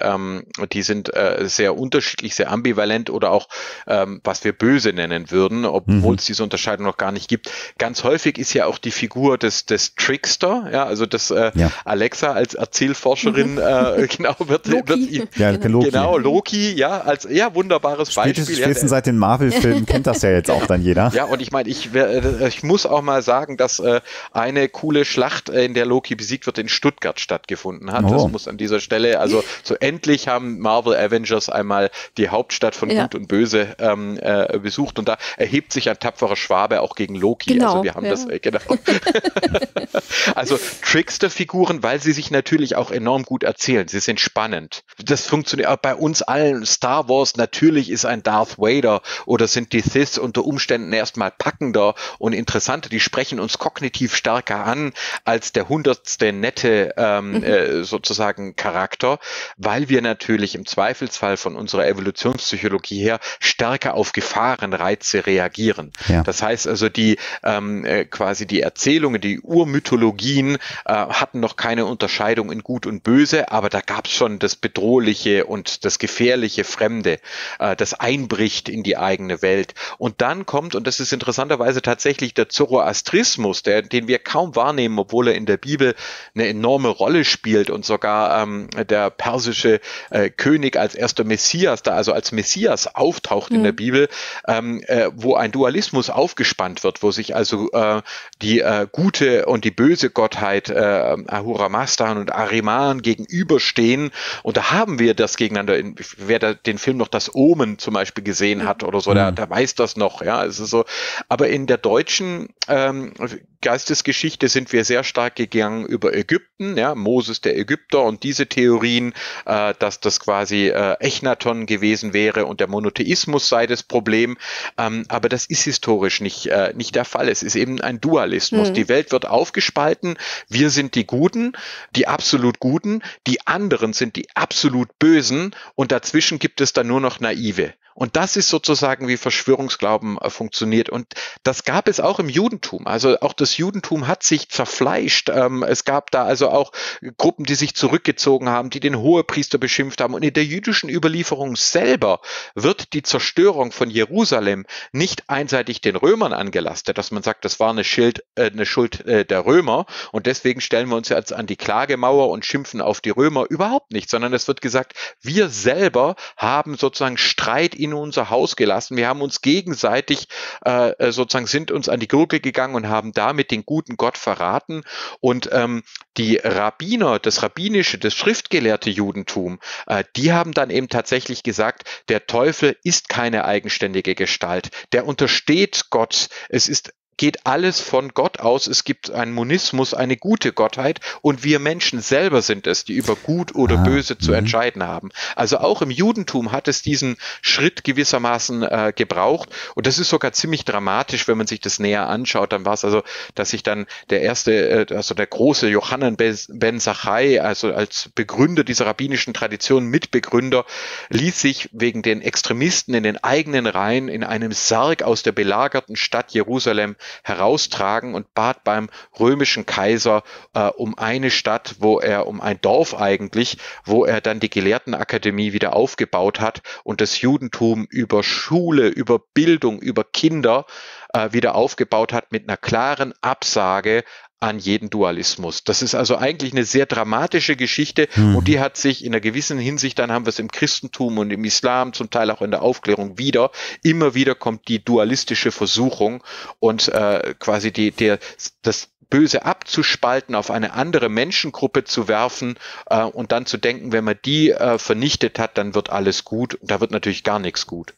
sehr unterschiedlich, sehr ambivalent oder auch, was wir böse nennen würden, obwohl es diese Unterscheidung noch gar nicht gibt. Ganz häufig ist ja auch die Figur des Trickster, ja, also das Alexa als Erzählforscherin, genau, wird
Loki.
Loki, ja, als wunderbares Beispiel.
Spätestens seit den Marvel-Filmen kennt das ja jetzt auch dann jeder.
Ja, und ich meine, ich muss auch mal sagen, dass eine coole Schlacht, in der Loki besiegt wird, in Stuttgart stattgefunden hat. Das muss an dieser Stelle, also so endlich haben Marvel Avengers einmal die Hauptstadt von Gut und Böse besucht und da erhebt sich ein tapferer Schwabe auch gegen Loki.
Genau,
also wir haben das, genau. Also Trickster-Figuren, weil sie sich natürlich auch enorm gut erzählen. Sie sind spannend. Das funktioniert auch bei uns allen. Star Wars, natürlich ist ein Darth Vader oder sind die Sith unter Umständen erstmal packender und interessanter. Die sprechen uns kognitiv stärker an als der 100. nette sozusagen Charakter, weil wir natürlich im Zweifelsfall von unserer Evolutionspsychologie her stärker auf Gefahrenreize reagieren. Ja. Das heißt also, die quasi die Erzählungen, die Urmythologien hatten noch keine Unterscheidung in Gut und Böse, aber da gab es schon das Bedrohliche und das gefährliche Fremde, das einbricht in die eigene Welt. Und dann kommt, und das ist interessanterweise tatsächlich der Zoroastrismus, den wir kaum wahrnehmen, obwohl er in der Bibel eine enorme Rolle spielt und sogar der persische König als erster Messias, da also als Messias auftaucht in der Bibel, wo ein Dualismus aufgespannt wird, wo sich also die gute und die böse Gottheit Ahura Mazda und Ahriman gegenüberstehen. Und da haben wir das gegeneinander. Wer den Film noch Das Omen zum Beispiel gesehen hat oder so, der weiß das noch. Ja, es ist so. Aber in der deutschen Geistesgeschichte sind wir sehr stark gegangen über Ägypten, ja, Moses der Ägypter und diese Theorien, dass das quasi Echnaton gewesen wäre und der Monotheismus sei das Problem. Aber das ist historisch nicht der Fall. Es ist eben ein Dualismus. Die Welt wird aufgespalten. Wir sind die Guten, die absolut Guten. Die anderen sind die absolut Bösen. Und dazwischen gibt es dann nur noch Naive. Und das ist sozusagen, wie Verschwörungsglauben funktioniert. Und das gab es auch im Judentum. Also auch das Judentum hat sich zerfleischt. Es gab da also auch Gruppen, die sich zurückgezogen haben, die den Hohepriester beschimpft haben. Und in der jüdischen Überlieferung selber wird die Zerstörung von Jerusalem nicht einseitig den Römern angelastet, dass man sagt, das war eine Schuld der Römer und deswegen stellen wir uns jetzt an die Klagemauer und schimpfen auf die Römer. Überhaupt nicht, sondern es wird gesagt, wir selber haben sozusagen Streit in unser Haus gelassen. Wir haben uns gegenseitig sozusagen sind uns an die Gurgel gegangen und haben damit den guten Gott verraten. Und die Rabbiner, das schriftgelehrte Judentum, die haben dann eben tatsächlich gesagt, der Teufel ist keine eigenständige Gestalt. Der untersteht Gott. Geht alles von Gott aus. Es gibt einen Monismus, eine gute Gottheit und wir Menschen selber sind es, die über gut oder böse zu entscheiden haben. Also auch im Judentum hat es diesen Schritt gewissermaßen gebraucht und das ist sogar ziemlich dramatisch, wenn man sich das näher anschaut. Dann war es also, dass sich dann der große Johanan ben Zakkai, also als Begründer dieser rabbinischen Tradition, Mitbegründer, ließ sich wegen den Extremisten in den eigenen Reihen in einem Sarg aus der belagerten Stadt Jerusalem heraustragen und bat beim römischen Kaiser um eine Stadt, um ein Dorf eigentlich, wo er dann die Gelehrtenakademie wieder aufgebaut hat und das Judentum über Schule, über Bildung, über Kinder wieder aufgebaut hat mit einer klaren Absage an jeden Dualismus. Das ist also eigentlich eine sehr dramatische Geschichte und die hat sich in einer gewissen Hinsicht, dann haben wir es im Christentum und im Islam, zum Teil auch in der Aufklärung immer wieder kommt die dualistische Versuchung und quasi das Böse abzuspalten, auf eine andere Menschengruppe zu werfen und dann zu denken, wenn man die vernichtet hat, dann wird alles gut. Da wird natürlich gar nichts gut.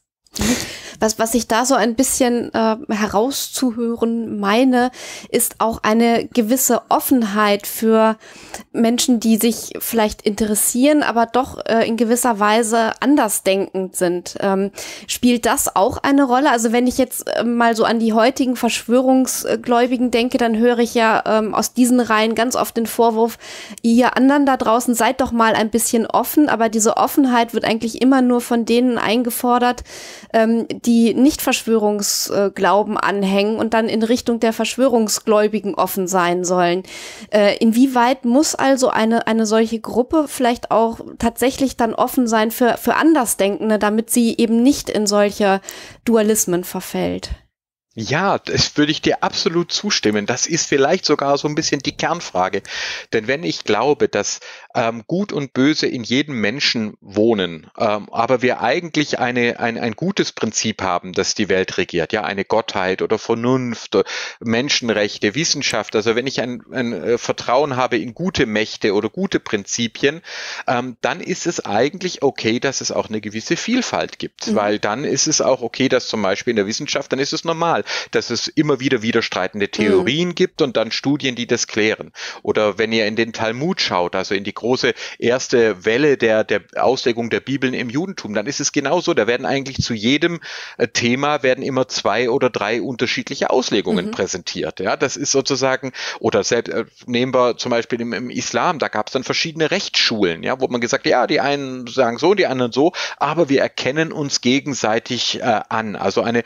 Was ich da so ein bisschen herauszuhören meine, ist auch eine gewisse Offenheit für Menschen, die sich vielleicht interessieren, aber doch in gewisser Weise andersdenkend sind. Spielt das auch eine Rolle? Also wenn ich jetzt mal so an die heutigen Verschwörungsgläubigen denke, dann höre ich ja aus diesen Reihen ganz oft den Vorwurf, ihr anderen da draußen seid doch mal ein bisschen offen, aber diese Offenheit wird eigentlich immer nur von denen eingefordert, die nicht Verschwörungsglauben anhängen und dann in Richtung der Verschwörungsgläubigen offen sein sollen. Inwieweit muss also eine solche Gruppe vielleicht auch tatsächlich dann offen sein für Andersdenkende, damit sie eben nicht in solche Dualismen verfällt?
Ja, das würde ich dir absolut zustimmen. Das ist vielleicht sogar so ein bisschen die Kernfrage. Denn wenn ich glaube, dass Gut und Böse in jedem Menschen wohnen, aber wir eigentlich ein gutes Prinzip haben, das die Welt regiert, ja, eine Gottheit oder Vernunft, Menschenrechte, Wissenschaft, also wenn ich ein Vertrauen habe in gute Mächte oder gute Prinzipien, dann ist es eigentlich okay, dass es auch eine gewisse Vielfalt gibt, weil dann ist es auch okay, dass zum Beispiel in der Wissenschaft, dann ist es normal, dass es immer wieder widerstreitende Theorien gibt und dann Studien, die das klären. Oder wenn ihr in den Talmud schaut, also in die große erste Welle der Auslegung der Bibeln im Judentum, dann ist es genauso. Da werden eigentlich zu jedem Thema werden immer 2 oder 3 unterschiedliche Auslegungen präsentiert. Ja, das ist sozusagen, oder selbst nehmen wir zum Beispiel im Islam, da gab es dann verschiedene Rechtsschulen, ja, wo man gesagt hat, ja, die einen sagen so, die anderen so, aber wir erkennen uns gegenseitig an. Also eine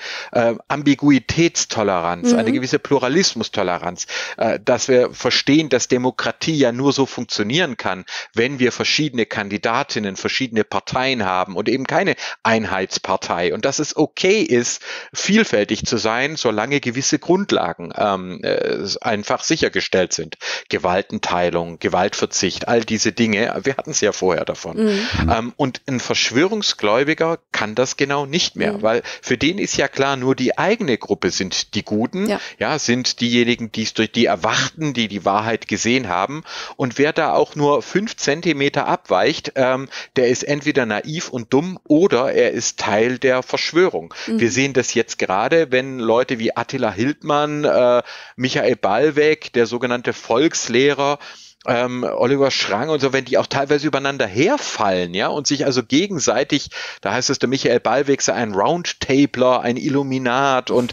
Ambiguitätstoleranz, eine gewisse Pluralismustoleranz, dass wir verstehen, dass Demokratie ja nur so funktionieren kann, wenn wir verschiedene Kandidatinnen, verschiedene Parteien haben und eben keine Einheitspartei und dass es okay ist, vielfältig zu sein, solange gewisse Grundlagen einfach sichergestellt sind. Gewaltenteilung, Gewaltverzicht, all diese Dinge, wir hatten es ja vorher davon. Und ein Verschwörungsgläubiger kann das genau nicht mehr, weil für den ist ja klar, nur die eigene Gruppe sind die Guten, ja, sind diejenigen, die Erwachten, die die Wahrheit gesehen haben. Und wer da auch nur 5 Zentimeter abweicht, der ist entweder naiv und dumm oder er ist Teil der Verschwörung. Wir sehen das jetzt gerade, wenn Leute wie Attila Hildmann, Michael Ballweg, der sogenannte Volkslehrer, Oliver Schrang und so, wenn die auch teilweise übereinander herfallen, ja, und sich also gegenseitig, da heißt es, der Michael Ballweg sei ein Roundtabler, ein Illuminat und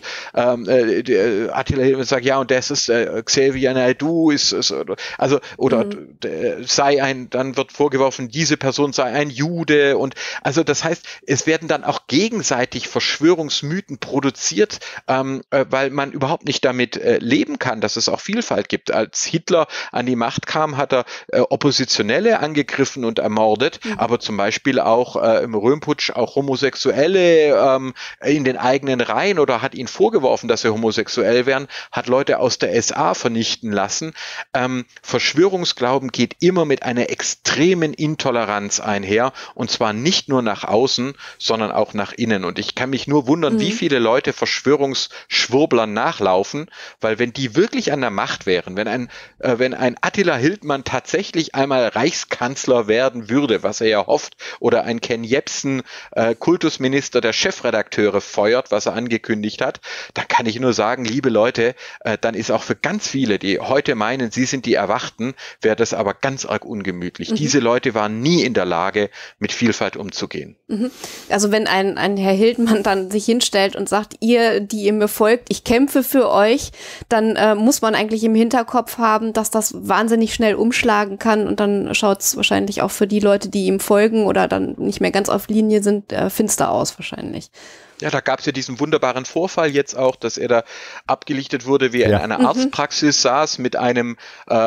Attila Hildmann sagt, ja, und das ist Xavier Naidoo also, oder dann wird vorgeworfen, diese Person sei ein Jude und also das heißt, es werden dann auch gegenseitig Verschwörungsmythen produziert, weil man überhaupt nicht damit leben kann, dass es auch Vielfalt gibt. Als Hitler an die Macht kam, hat er Oppositionelle angegriffen und ermordet, aber zum Beispiel auch im Röhmputsch auch Homosexuelle in den eigenen Reihen oder hat ihnen vorgeworfen, dass sie homosexuell wären, hat Leute aus der SA vernichten lassen. Verschwörungsglauben geht immer mit einer extremen Intoleranz einher und zwar nicht nur nach außen, sondern auch nach innen. Und ich kann mich nur wundern, wie viele Leute Verschwörungsschwurblern nachlaufen, weil wenn die wirklich an der Macht wären, wenn ein Attila Hildmann tatsächlich einmal Reichskanzler werden würde, was er ja hofft, oder ein Ken Jebsen, Kultusminister der Chefredakteure feuert, was er angekündigt hat, dann kann ich nur sagen, liebe Leute, dann ist auch für ganz viele, die heute meinen, sie sind die Erwachten, wäre das aber ganz arg ungemütlich. Diese Leute waren nie in der Lage, mit Vielfalt umzugehen.
Also wenn ein Herr Hildmann dann sich hinstellt und sagt, ihr, die ihr mir folgt, ich kämpfe für euch, dann muss man eigentlich im Hinterkopf haben, dass das wahnsinnig schnell umschlagen kann und dann schaut es wahrscheinlich auch für die Leute, die ihm folgen oder dann nicht mehr ganz auf Linie sind, finster aus wahrscheinlich.
Ja, da gab es ja diesen wunderbaren Vorfall jetzt auch, dass er da abgelichtet wurde, wie er in einer Arztpraxis saß mit einem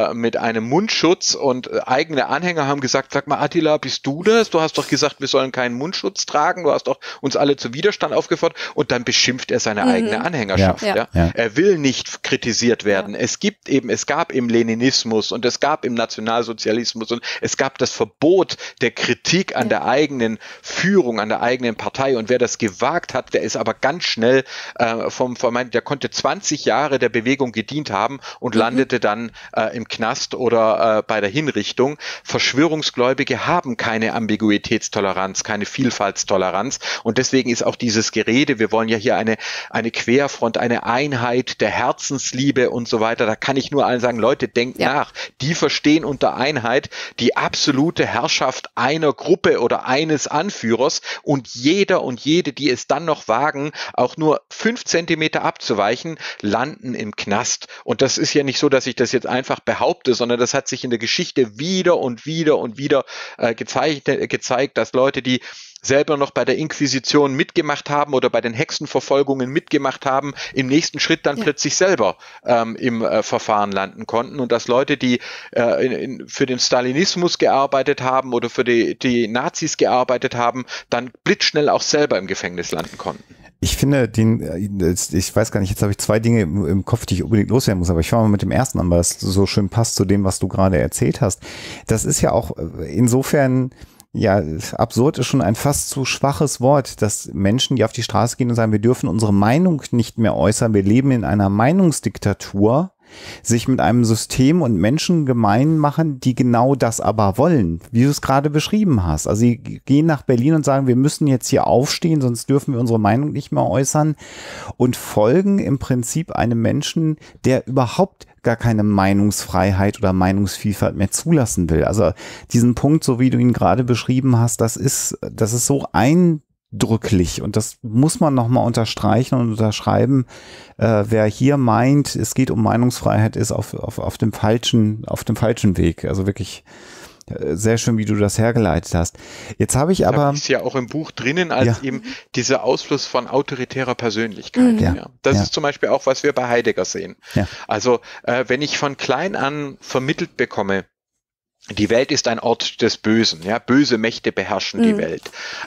Mundschutz und eigene Anhänger haben gesagt, sag mal Attila, bist du das? Du hast doch gesagt, wir sollen keinen Mundschutz tragen, du hast doch uns alle zu Widerstand aufgefordert und dann beschimpft er seine eigene Anhängerschaft. Ja. Er will nicht kritisiert werden. Ja. Es gab im Leninismus und es gab im Nationalsozialismus und es gab das Verbot der Kritik an der eigenen Führung, an der eigenen Partei und wer das gewagt hat, der ist aber ganz schnell der konnte 20 Jahre der Bewegung gedient haben und landete dann im Knast oder bei der Hinrichtung. Verschwörungsgläubige haben keine Ambiguitätstoleranz, keine Vielfaltstoleranz und deswegen ist auch dieses Gerede, wir wollen ja hier eine Querfront, eine Einheit der Herzensliebe und so weiter, da kann ich nur allen sagen, Leute, denkt nach. Die verstehen unter Einheit die absolute Herrschaft einer Gruppe oder eines Anführers und jeder und jede, die es dann noch wagen, auch nur 5 Zentimeter abzuweichen, landen im Knast. Und das ist ja nicht so, dass ich das jetzt einfach behaupte, sondern das hat sich in der Geschichte wieder und wieder und wieder gezeigt, dass Leute, die selber noch bei der Inquisition mitgemacht haben oder bei den Hexenverfolgungen mitgemacht haben, im nächsten Schritt dann plötzlich selber im Verfahren landen konnten und dass Leute, die für den Stalinismus gearbeitet haben oder für die Nazis gearbeitet haben, dann blitzschnell auch selber im Gefängnis landen konnten.
Ich finde ich weiß gar nicht, jetzt habe ich zwei Dinge im Kopf, die ich unbedingt loswerden muss, aber ich fange mal mit dem ersten an, weil es so schön passt zu dem, was du gerade erzählt hast. Das ist ja auch insofern absurd ist schon ein fast zu schwaches Wort, dass Menschen, die auf die Straße gehen und sagen, wir dürfen unsere Meinung nicht mehr äußern, wir leben in einer Meinungsdiktatur, sich mit einem System und Menschen gemein machen, die genau das aber wollen, wie du es gerade beschrieben hast. Also sie gehen nach Berlin und sagen, wir müssen jetzt hier aufstehen, sonst dürfen wir unsere Meinung nicht mehr äußern und folgen im Prinzip einem Menschen, der überhaupt gar keine Meinungsfreiheit oder Meinungsvielfalt mehr zulassen will. Also diesen Punkt, so wie du ihn gerade beschrieben hast, das ist so eindrücklich und das muss man nochmal unterstreichen und unterschreiben. Wer hier meint, es geht um Meinungsfreiheit, ist auf dem falschen Weg. Also wirklich sehr schön, wie du das hergeleitet hast. Jetzt habe ich aber...
Das ist ja auch im Buch drinnen als eben dieser Ausfluss von autoritärer Persönlichkeit. Ja. Das ist zum Beispiel auch, was wir bei Heidegger sehen. Ja. Also wenn ich von klein an vermittelt bekomme, die Welt ist ein Ort des Bösen, ja, böse Mächte beherrschen die Welt.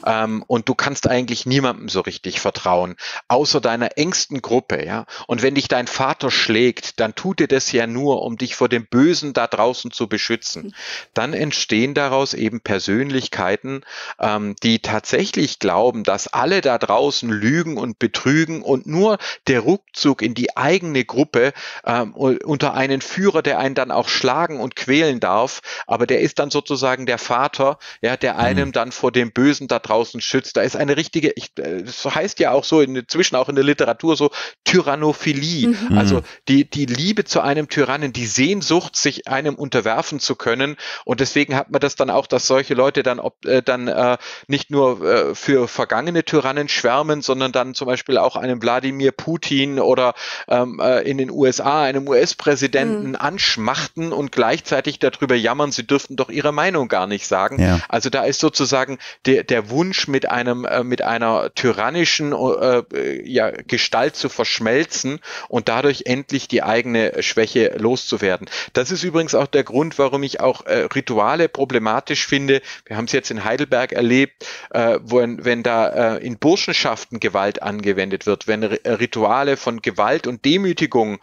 Und du kannst eigentlich niemandem so richtig vertrauen, außer deiner engsten Gruppe, ja. Und wenn dich dein Vater schlägt, dann tut er das ja nur, um dich vor dem Bösen da draußen zu beschützen. Dann entstehen daraus eben Persönlichkeiten, die tatsächlich glauben, dass alle da draußen lügen und betrügen und nur der Rückzug in die eigene Gruppe unter einen Führer, der einen dann auch schlagen und quälen darf, aber der ist dann sozusagen der Vater, ja, der einem dann vor dem Bösen da draußen schützt. Da ist eine richtige, das heißt ja auch so inzwischen auch in der Literatur so Tyrannophilie, also die Liebe zu einem Tyrannen, die Sehnsucht, sich einem unterwerfen zu können. Und deswegen hat man das dann auch, dass solche Leute dann nicht nur für vergangene Tyrannen schwärmen, sondern dann zum Beispiel auch einem Wladimir Putin oder in den USA einem US-Präsidenten anschmachten und gleichzeitig darüber jammern, sie dürften doch ihre Meinung gar nicht sagen. Ja. Also da ist sozusagen der Wunsch, mit einer tyrannischen Gestalt zu verschmelzen und dadurch endlich die eigene Schwäche loszuwerden. Das ist übrigens auch der Grund, warum ich auch Rituale problematisch finde. Wir haben es jetzt in Heidelberg erlebt, wenn da in Burschenschaften Gewalt angewendet wird, wenn Rituale von Gewalt und Demütigung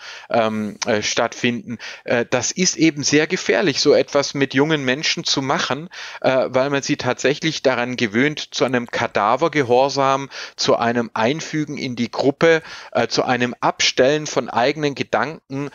stattfinden. Das ist eben sehr gefährlich, so etwas mit jungen Menschen zu machen, weil man sie tatsächlich daran gewöhnt, zu einem Kadavergehorsam, zu einem Einfügen in die Gruppe, zu einem Abstellen von eigenen Gedanken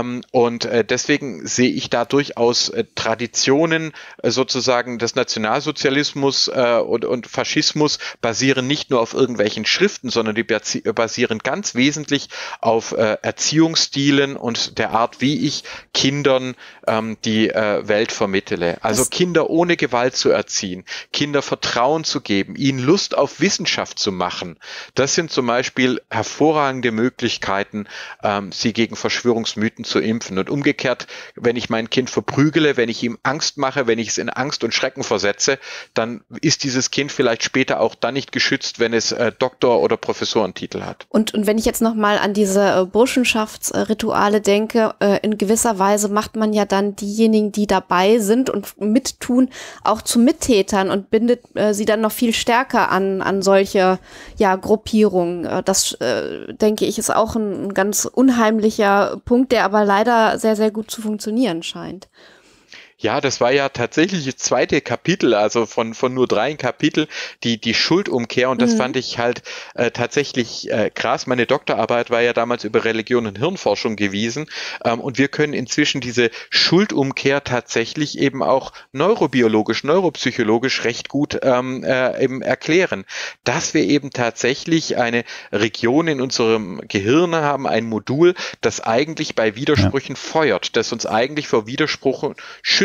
und deswegen sehe ich da durchaus Traditionen sozusagen des Nationalsozialismus und Faschismus basieren nicht nur auf irgendwelchen Schriften, sondern die basieren ganz wesentlich auf Erziehungsstilen und der Art, wie ich Kindern die Welt vermittele. Also Kinder ohne Gewalt zu erziehen, Kinder Vertrauen zu geben, ihnen Lust auf Wissenschaft zu machen. Das sind zum Beispiel hervorragende Möglichkeiten, sie gegen Verschwörungsmythen zu impfen. Und umgekehrt, wenn ich mein Kind verprügele, wenn ich ihm Angst mache, wenn ich es in Angst und Schrecken versetze, dann ist dieses Kind vielleicht später auch dann nicht geschützt, wenn es Doktor- oder Professorentitel hat.
Und wenn ich jetzt nochmal an diese Burschenschaftsrituale denke, in gewisser Weise macht man ja dann diejenigen, die dabei sind und mittun, auch zu Mittätern und bindet sie dann noch viel stärker an solche Gruppierungen. Das, denke ich, ist auch ein ganz unheimlicher Punkt, der aber leider sehr, sehr gut zu funktionieren scheint.
Ja, das war ja tatsächlich das zweite Kapitel, also von nur 3 Kapitel, die Schuldumkehr und das fand ich halt tatsächlich krass. Meine Doktorarbeit war ja damals über Religion und Hirnforschung gewesen und wir können inzwischen diese Schuldumkehr tatsächlich eben auch neurobiologisch, neuropsychologisch recht gut eben erklären, dass wir eben tatsächlich eine Region in unserem Gehirn haben, ein Modul, das eigentlich bei Widersprüchen feuert, das uns eigentlich vor Widersprüchen schützt.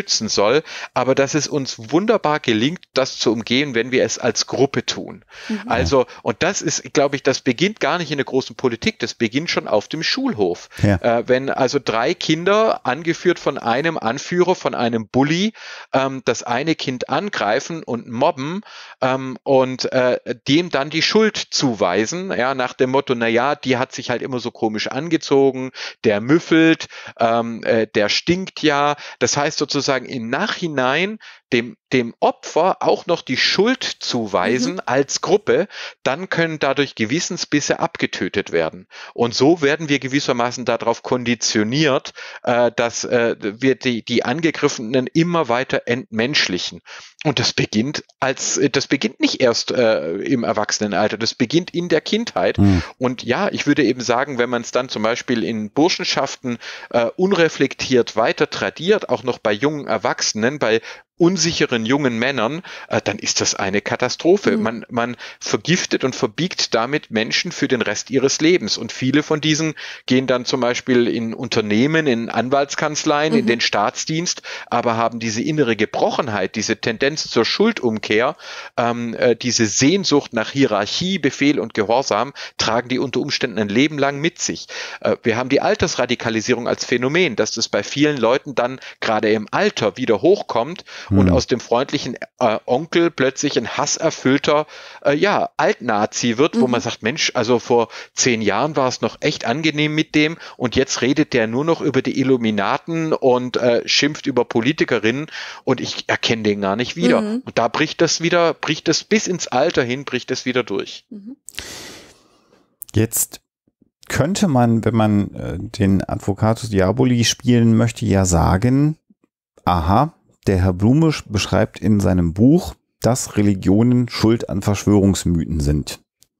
schützen soll, aber dass es uns wunderbar gelingt, das zu umgehen, wenn wir es als Gruppe tun. Also, und das ist, glaube ich, das beginnt gar nicht in der großen Politik, das beginnt schon auf dem Schulhof. Ja. Wenn also 3 Kinder, angeführt von einem Anführer, von einem Bully, das eine Kind angreifen und mobben und dem dann die Schuld zuweisen, ja, nach dem Motto, naja, die hat sich halt immer so komisch angezogen, der müffelt, der stinkt ja. Das heißt sozusagen im Nachhinein dem Opfer auch noch die Schuld zuweisen als Gruppe, dann können dadurch Gewissensbisse abgetötet werden. Und so werden wir gewissermaßen darauf konditioniert, dass wir die Angegriffenen immer weiter entmenschlichen. Und das beginnt nicht erst im Erwachsenenalter, das beginnt in der Kindheit. Und ja, ich würde eben sagen, wenn man es dann zum Beispiel in Burschenschaften unreflektiert weiter tradiert, auch noch bei jungen Erwachsenen, bei unsicheren jungen Männern, dann ist das eine Katastrophe. Man vergiftet und verbiegt damit Menschen für den Rest ihres Lebens. Und viele von diesen gehen dann zum Beispiel in Unternehmen, in Anwaltskanzleien, in den Staatsdienst, aber haben diese innere Gebrochenheit, diese Tendenz zur Schuldumkehr, diese Sehnsucht nach Hierarchie, Befehl und Gehorsam, tragen die unter Umständen ein Leben lang mit sich. Wir haben die Altersradikalisierung als Phänomen, dass das bei vielen Leuten dann gerade im Alter wieder hochkommt und aus dem freundlichen Onkel plötzlich ein hasserfüllter Altnazi wird, wo man sagt, Mensch, also vor 10 Jahren war es noch echt angenehm mit dem und jetzt redet der nur noch über die Illuminaten und schimpft über Politikerinnen und ich erkenne den gar nicht wieder. Und da bricht das bis ins Alter hin, bricht das wieder durch.
Jetzt könnte man, wenn man den Advocatus Diaboli spielen möchte, ja sagen, aha, der Herr Blume beschreibt in seinem Buch, dass Religionen schuld an Verschwörungsmythen sind.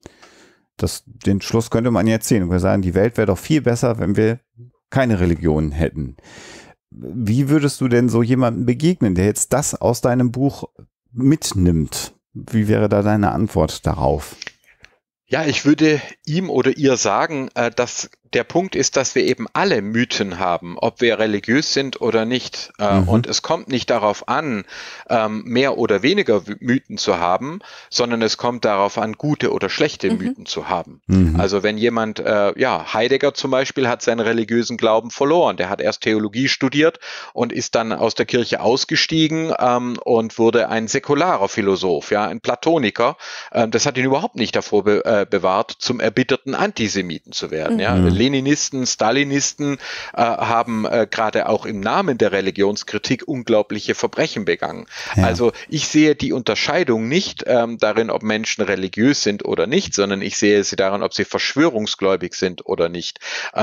Den Schluss könnte man jetzt sehen und wir sagen, die Welt wäre doch viel besser, wenn wir keine Religionen hätten. Wie würdest du denn so jemandem begegnen, der jetzt das aus deinem Buch mitnimmt? Wie wäre da deine Antwort darauf?
Ja, ich würde ihm oder ihr sagen, dass der Punkt ist, dass wir eben alle Mythen haben, ob wir religiös sind oder nicht. Und es kommt nicht darauf an, mehr oder weniger Mythen zu haben, sondern es kommt darauf an, gute oder schlechte Mythen zu haben. Also wenn jemand, Heidegger zum Beispiel hat seinen religiösen Glauben verloren. Der hat erst Theologie studiert und ist dann aus der Kirche ausgestiegen und wurde ein säkularer Philosoph, ja, ein Platoniker. Das hat ihn überhaupt nicht davor bewahrt, zum erbitterten Antisemiten zu werden. Ja. Leninisten, Stalinisten haben gerade auch im Namen der Religionskritik unglaubliche Verbrechen begangen. Ja. Also ich sehe die Unterscheidung nicht darin, ob Menschen religiös sind oder nicht, sondern ich sehe sie darin, ob sie verschwörungsgläubig sind oder nicht.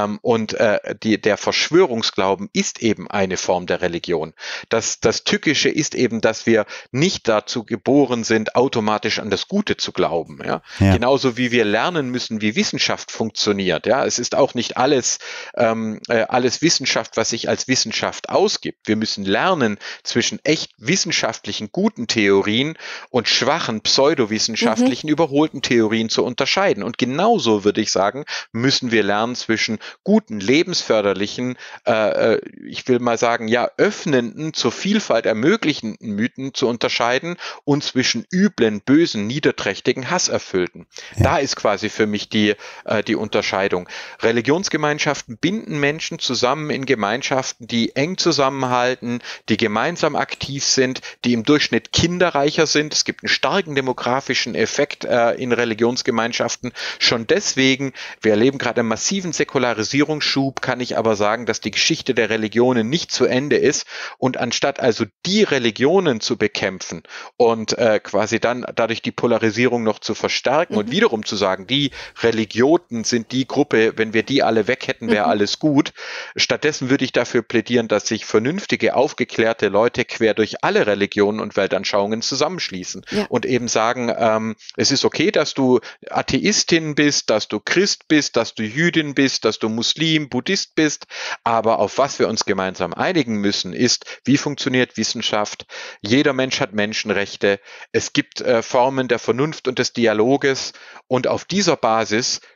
Der Verschwörungsglauben ist eben eine Form der Religion. Das Tückische ist eben, dass wir nicht dazu geboren sind, automatisch an das Gute zu glauben. Ja? Ja. Genauso wie wir lernen müssen, wie Wissenschaft funktioniert. Ja? Es ist auch nicht alles Wissenschaft, was sich als Wissenschaft ausgibt. Wir müssen lernen, zwischen echt wissenschaftlichen, guten Theorien und schwachen, pseudowissenschaftlichen, überholten Theorien zu unterscheiden. Und genauso, würde ich sagen, müssen wir lernen, zwischen guten, lebensförderlichen, ich will mal sagen, ja, öffnenden, zur Vielfalt ermöglichenden Mythen zu unterscheiden und zwischen üblen, bösen, niederträchtigen, hasserfüllten. Ja. Da ist quasi für mich die Unterscheidung. Religionsgemeinschaften binden Menschen zusammen in Gemeinschaften, die eng zusammenhalten, die gemeinsam aktiv sind, die im Durchschnitt kinderreicher sind. Es gibt einen starken demografischen Effekt in Religionsgemeinschaften. Schon deswegen, wir erleben gerade einen massiven Säkularisierungsschub, kann ich aber sagen, dass die Geschichte der Religionen nicht zu Ende ist. Und anstatt also die Religionen zu bekämpfen und quasi dann dadurch die Polarisierung noch zu verstärken und wiederum zu sagen, die Religioten sind die Gruppe, wenn wir die alle weg hätten, wäre alles gut. Stattdessen würde ich dafür plädieren, dass sich vernünftige, aufgeklärte Leute quer durch alle Religionen und Weltanschauungen zusammenschließen und eben sagen, es ist okay, dass du Atheistin bist, dass du Christ bist, dass du Jüdin bist, dass du Muslim, Buddhist bist, aber auf was wir uns gemeinsam einigen müssen, ist, wie funktioniert Wissenschaft? Jeder Mensch hat Menschenrechte. Es gibt Formen der Vernunft und des Dialoges und auf dieser Basis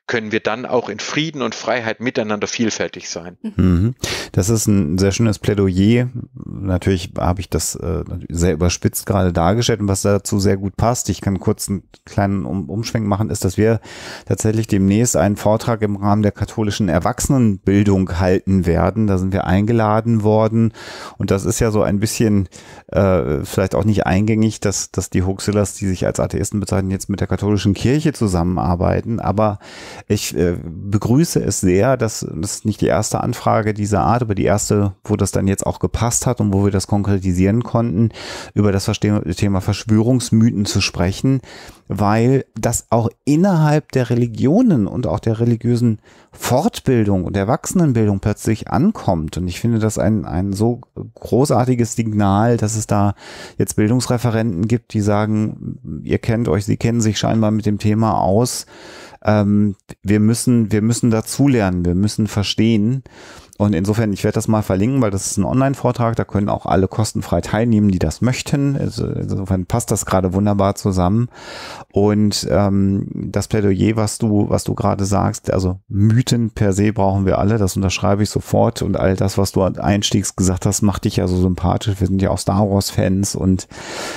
können wir dann auch in Frieden und Freiheit miteinander vielfältig sein.
Das ist ein sehr schönes Plädoyer. Natürlich habe ich das sehr überspitzt gerade dargestellt und was dazu sehr gut passt. Ich kann kurz einen kleinen Umschwenk machen, ist, dass wir tatsächlich demnächst einen Vortrag im Rahmen der katholischen Erwachsenenbildung halten werden. Da sind wir eingeladen worden und das ist ja so ein bisschen vielleicht auch nicht eingängig, dass die Huxillas, die sich als Atheisten bezeichnen, jetzt mit der katholischen Kirche zusammenarbeiten, aber ich begrüße es sehr, dass das nicht die erste Anfrage dieser Art, aber die erste, wo das dann jetzt auch gepasst hat und wo wir das konkretisieren konnten, über das Thema Verschwörungsmythen zu sprechen, weil das auch innerhalb der Religionen und auch der religiösen Fortbildung und Erwachsenenbildung plötzlich ankommt. Und ich finde das ein so großartiges Signal, dass es da jetzt Bildungsreferenten gibt, die sagen, ihr kennt euch, sie kennen sich scheinbar mit dem Thema aus. Wir müssen dazulernen, wir müssen verstehen. Und insofern, ich werde das mal verlinken, weil das ist ein Online-Vortrag, da können auch alle kostenfrei teilnehmen, die das möchten. Also insofern passt das gerade wunderbar zusammen. Und das Plädoyer, was du gerade sagst, also Mythen per se brauchen wir alle, das unterschreibe ich sofort. Und all das, was du einstiegs gesagt hast, macht dich ja so sympathisch. Wir sind ja auch Star Wars-Fans und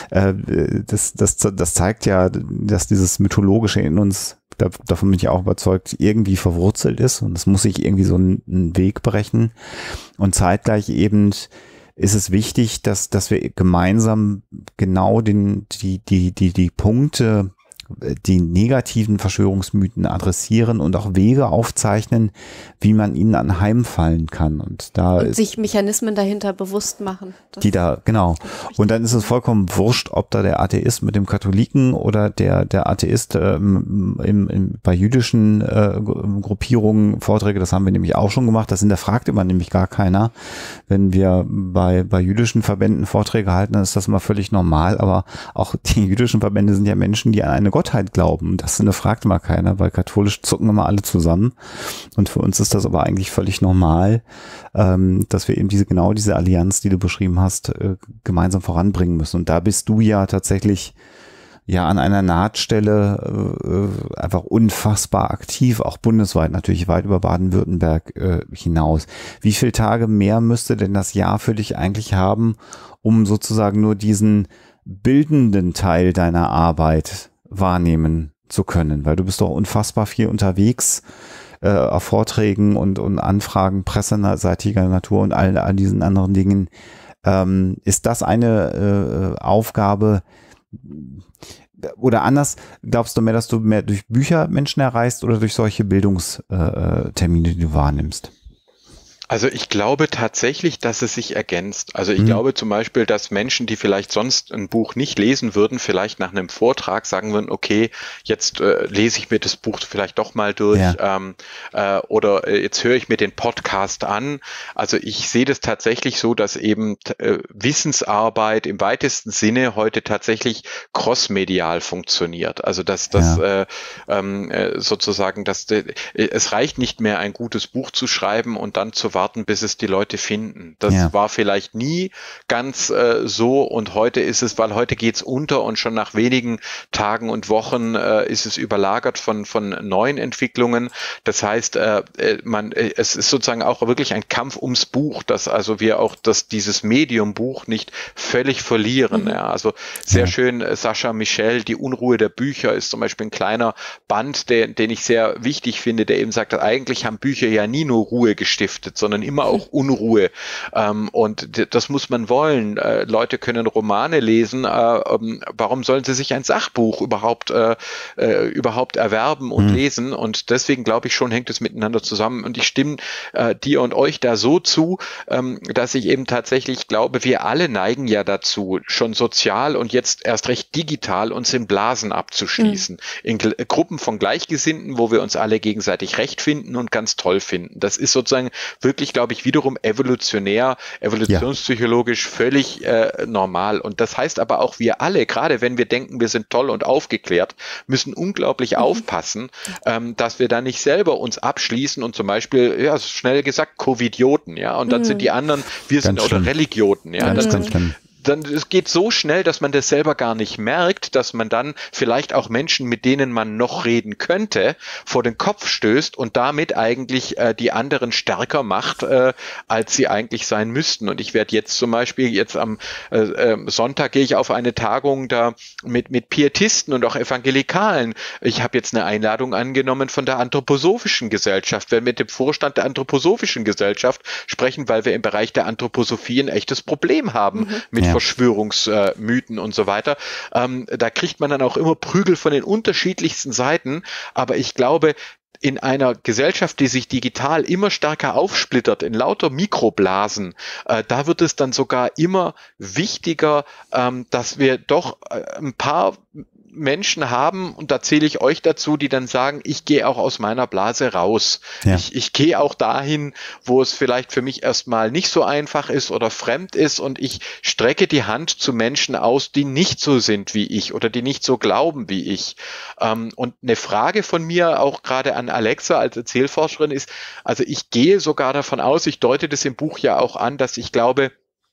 das zeigt ja, dass dieses Mythologische in uns, davon bin ich auch überzeugt, irgendwie verwurzelt ist und es muss sich irgendwie so einen Weg brechen und zeitgleich eben ist es wichtig, dass wir gemeinsam genau die Punkte, die negativen Verschwörungsmythen adressieren und auch Wege aufzeichnen, wie man ihnen anheimfallen kann. Und
sich Mechanismen dahinter bewusst machen.
Genau. Und dann ist es vollkommen wurscht, ob da der Atheist mit dem Katholiken oder der Atheist bei jüdischen Gruppierungen Vorträge, das haben wir nämlich auch schon gemacht, das hinterfragt immer nämlich gar keiner. Wenn wir bei jüdischen Verbänden Vorträge halten, dann ist das immer völlig normal, aber auch die jüdischen Verbände sind ja Menschen, die an eine Gottheit glauben. Das fragt immer keiner, weil katholisch zucken immer alle zusammen. Und für uns ist das aber eigentlich völlig normal, dass wir eben diese Allianz, die du beschrieben hast, gemeinsam voranbringen müssen. Und da bist du ja tatsächlich an einer Nahtstelle einfach unfassbar aktiv, auch bundesweit, natürlich weit über Baden-Württemberg hinaus. Wie viele Tage mehr müsste denn das Jahr für dich eigentlich haben, um sozusagen nur diesen bildenden Teil deiner Arbeit wahrnehmen zu können? Weil du bist doch unfassbar viel unterwegs auf Vorträgen und Anfragen presseseitiger Natur und all diesen anderen Dingen. Ist das eine Aufgabe, oder anders, glaubst du mehr, dass du mehr durch Bücher Menschen erreichst oder durch solche Bildungstermine, die du wahrnimmst?
Also ich glaube tatsächlich, dass es sich ergänzt. Also ich glaube zum Beispiel, dass Menschen, die vielleicht sonst ein Buch nicht lesen würden, vielleicht nach einem Vortrag sagen würden, okay, jetzt lese ich mir das Buch vielleicht doch mal durch, oder jetzt höre ich mir den Podcast an. Also ich sehe das tatsächlich so, dass eben Wissensarbeit im weitesten Sinne heute tatsächlich crossmedial funktioniert. Also dass sozusagen, es reicht nicht mehr, ein gutes Buch zu schreiben und dann zu warten, bis es die Leute finden. Das war vielleicht nie ganz so und heute ist es, weil heute geht's unter und schon nach wenigen Tagen und Wochen ist es überlagert von neuen Entwicklungen. Das heißt, es ist sozusagen auch wirklich ein Kampf ums Buch, dass also wir auch dieses Medium-Buch nicht völlig verlieren. Ja, also sehr schön, Sascha Michel, Die Unruhe der Bücher ist zum Beispiel ein kleiner Band, den ich sehr wichtig finde, der eben sagt, eigentlich haben Bücher ja nie nur Ruhe gestiftet, sondern immer auch Unruhe. Und das muss man wollen. Leute können Romane lesen. Warum sollen sie sich ein Sachbuch überhaupt erwerben und lesen? Und deswegen glaube ich schon, hängt es miteinander zusammen. Und ich stimme dir und euch da so zu, dass ich eben tatsächlich glaube, wir alle neigen ja dazu, schon sozial und jetzt erst recht digital uns in Blasen abzuschließen. In Gruppen von Gleichgesinnten, wo wir uns alle gegenseitig recht finden und ganz toll finden. Das ist sozusagen wirklich, glaube ich, wiederum evolutionspsychologisch völlig normal. Und das heißt aber auch, wir alle, gerade wenn wir denken, wir sind toll und aufgeklärt, müssen unglaublich aufpassen, dass wir da nicht selber uns abschließen und zum Beispiel, schnell gesagt, Covidioten, und dann sind die anderen, wir sind oder Religioten, es geht so schnell, dass man das selber gar nicht merkt, dass man dann vielleicht auch Menschen, mit denen man noch reden könnte, vor den Kopf stößt und damit eigentlich die anderen stärker macht, als sie eigentlich sein müssten. Und ich werde jetzt zum Beispiel, am Sonntag gehe ich auf eine Tagung da mit Pietisten und auch Evangelikalen. Ich habe jetzt eine Einladung angenommen von der Anthroposophischen Gesellschaft. Wir mit dem Vorstand der Anthroposophischen Gesellschaft sprechen, weil wir im Bereich der Anthroposophie ein echtes Problem haben mit Verschwörungsmythen und so weiter. Da kriegt man dann auch immer Prügel von den unterschiedlichsten Seiten. Aber ich glaube, in einer Gesellschaft, die sich digital immer stärker aufsplittert in lauter Mikroblasen, da wird es dann sogar immer wichtiger, dass wir doch ein paar Menschen haben, und da zähle ich euch dazu, die dann sagen, ich gehe auch aus meiner Blase raus. Ja. Ich gehe auch dahin, wo es vielleicht für mich erstmal nicht so einfach ist oder fremd ist, und ich strecke die Hand zu Menschen aus, die nicht so sind wie ich oder die nicht so glauben wie ich. Und eine Frage von mir auch gerade an Alexa als Erzählforscherin ist, also ich gehe sogar davon aus, ich deute das im Buch ja auch an, dass ich glaube,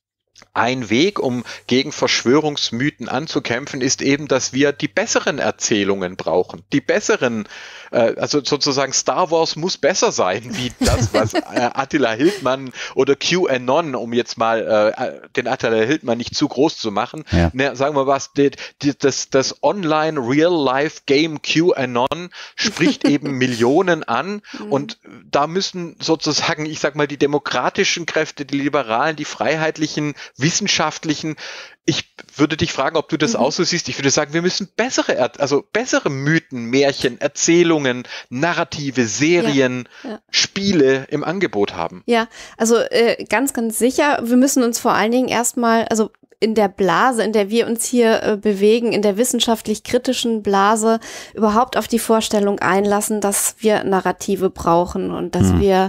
ein Weg, um gegen Verschwörungsmythen anzukämpfen, ist eben, dass wir die besseren Erzählungen brauchen. Die besseren, also sozusagen Star Wars muss besser sein, wie das, was Attila Hildmann oder QAnon, um jetzt mal den Attila Hildmann nicht zu groß zu machen, sagen wir was, das Online-Real-Life-Game QAnon spricht eben Millionen an, und da müssen sozusagen, ich sag mal, die demokratischen Kräfte, die Liberalen, die freiheitlichen, wissenschaftlichen, ich würde dich fragen, ob du das auch so siehst. Ich würde sagen, wir müssen bessere Mythen, Märchen, Erzählungen, Narrative, Serien, Spiele im Angebot haben.
Ja, also ganz, ganz sicher. Wir müssen uns vor allen Dingen erstmal, also in der Blase, in der wir uns hier bewegen, in der wissenschaftlich kritischen Blase, überhaupt auf die Vorstellung einlassen, dass wir Narrative brauchen und dass wir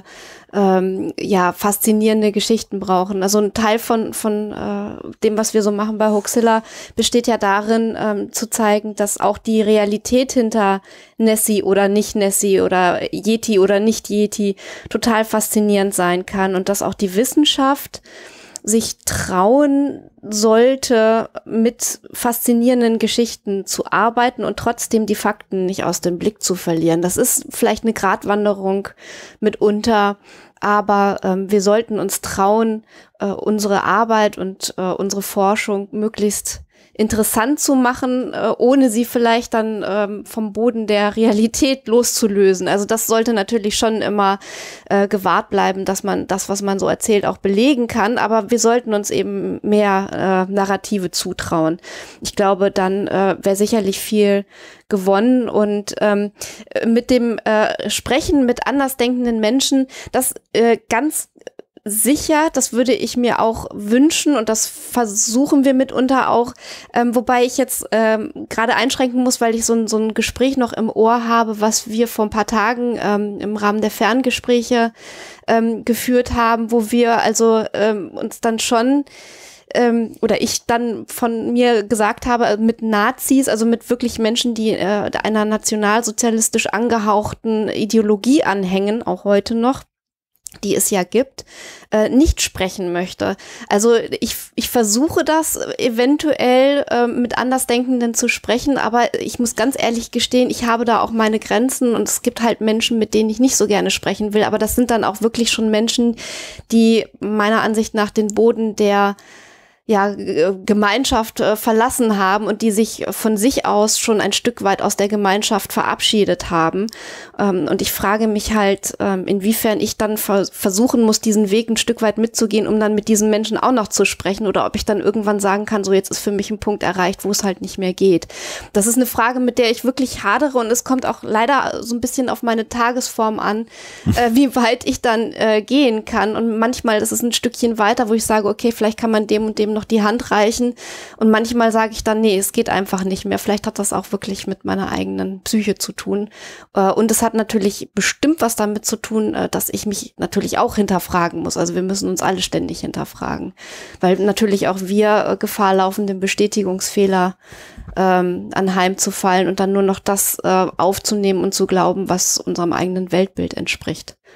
faszinierende Geschichten brauchen. Also ein Teil von dem, was wir so machen bei Hoaxilla, besteht ja darin, zu zeigen, dass auch die Realität hinter Nessie oder nicht Nessie oder Yeti oder nicht Yeti total faszinierend sein kann, und dass auch die Wissenschaft sich trauen sollte, mit faszinierenden Geschichten zu arbeiten und trotzdem die Fakten nicht aus dem Blick zu verlieren. Das ist vielleicht eine Gratwanderung mitunter, aber wir sollten uns trauen, unsere Arbeit und unsere Forschung möglichst interessant zu machen, ohne sie vielleicht dann vom Boden der Realität loszulösen. Also das sollte natürlich schon immer gewahrt bleiben, dass man das, was man so erzählt, auch belegen kann. Aber wir sollten uns eben mehr Narrative zutrauen. Ich glaube, dann wäre sicherlich viel gewonnen. Und mit dem Sprechen mit andersdenkenden Menschen, das ganz sicher, das würde ich mir auch wünschen, und das versuchen wir mitunter auch, wobei ich jetzt gerade einschränken muss, weil ich so ein Gespräch noch im Ohr habe, was wir vor ein paar Tagen im Rahmen der Ferngespräche geführt haben, wo wir also uns dann schon oder ich dann von mir gesagt habe, mit Nazis, also mit wirklich Menschen, die einer nationalsozialistisch angehauchten Ideologie anhängen, auch heute noch, die es ja gibt, nicht sprechen möchte. Also ich versuche das eventuell mit Andersdenkenden zu sprechen, aber ich muss ganz ehrlich gestehen, ich habe da auch meine Grenzen, und es gibt halt Menschen, mit denen ich nicht so gerne sprechen will, aber das sind dann auch wirklich schon Menschen, die meiner Ansicht nach den Boden der Gemeinschaft verlassen haben und die sich von sich aus schon ein Stück weit aus der Gemeinschaft verabschiedet haben. Und ich frage mich halt, inwiefern ich dann versuchen muss, diesen Weg ein Stück weit mitzugehen, um dann mit diesen Menschen auch noch zu sprechen, oder ob ich dann irgendwann sagen kann, so jetzt ist für mich ein Punkt erreicht, wo es halt nicht mehr geht. Das ist eine Frage, mit der ich wirklich hadere, und es kommt auch leider so ein bisschen auf meine Tagesform an, wie weit ich dann gehen kann. Und manchmal ist es ein Stückchen weiter, wo ich sage, okay, vielleicht kann man dem und dem noch die Hand reichen, und manchmal sage ich dann, nee, es geht einfach nicht mehr. Vielleicht hat das auch wirklich mit meiner eigenen Psyche zu tun, und es hat natürlich bestimmt was damit zu tun, dass ich mich natürlich auch hinterfragen muss. Also wir müssen uns alle ständig hinterfragen, weil natürlich auch wir Gefahr laufen, den Bestätigungsfehler anheimzufallen und dann nur noch das aufzunehmen und zu glauben, was unserem eigenen Weltbild entspricht.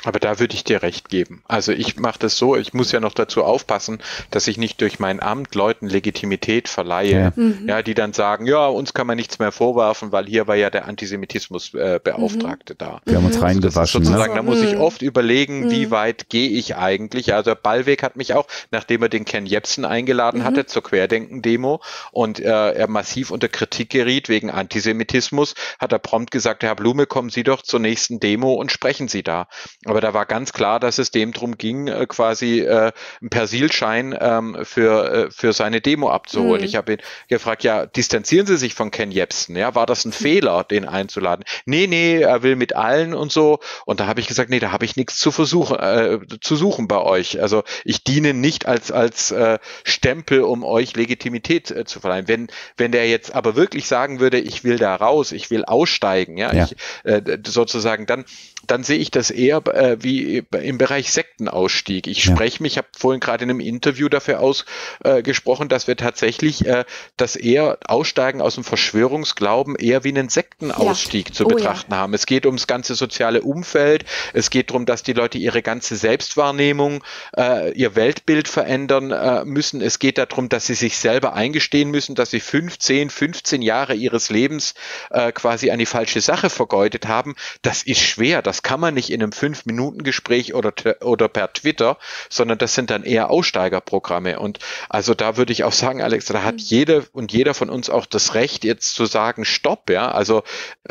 Aber da würde ich dir recht geben. Also ich mache das so, ich muss ja noch dazu aufpassen, dass ich nicht durch mein Amt Leuten Legitimität verleihe, die dann sagen, ja, uns kann man nichts mehr vorwerfen, weil hier war ja der Antisemitismusbeauftragte da.
Wir haben uns reingewaschen.
Sozusagen, da muss ich oft überlegen, wie weit gehe ich eigentlich. Also Ballweg hat mich auch, nachdem er den Ken Jebsen eingeladen hatte zur Querdenken-Demo und er massiv unter Kritik geriet wegen Antisemitismus, hat er prompt gesagt, Herr Blume, kommen Sie doch zur nächsten Demo und sprechen Sie da. Aber da war ganz klar, dass es dem drum ging, quasi einen Persilschein für seine Demo abzuholen. Ich habe ihn gefragt, ja, distanzieren Sie sich von Ken Jebsen? Ja, war das ein Fehler, den einzuladen? Nee, er will mit allen und so. Und da habe ich gesagt, nee, da habe ich nichts zu suchen bei euch. Also ich diene nicht als Stempel, um euch Legitimität zu verleihen. Wenn der jetzt aber wirklich sagen würde, ich will da raus, ich will aussteigen, sozusagen, dann sehe ich das eher wie im Bereich Sektenausstieg. Ich habe vorhin gerade in einem Interview dafür ausgesprochen, dass wir tatsächlich das eher Aussteigen aus dem Verschwörungsglauben eher wie einen Sektenausstieg zu betrachten haben. Es geht ums ganze soziale Umfeld, es geht darum, dass die Leute ihre ganze Selbstwahrnehmung, ihr Weltbild verändern müssen. Es geht darum, dass sie sich selber eingestehen müssen, dass sie 15 Jahre ihres Lebens quasi an die falsche Sache vergeudet haben. Das ist schwer, das kann man nicht in einem 5-Minuten-Gespräch oder per Twitter, sondern das sind dann eher Aussteigerprogramme. Und also da würde ich auch sagen, Alex, da hat jeder von uns auch das Recht, jetzt zu sagen, stopp, ja, also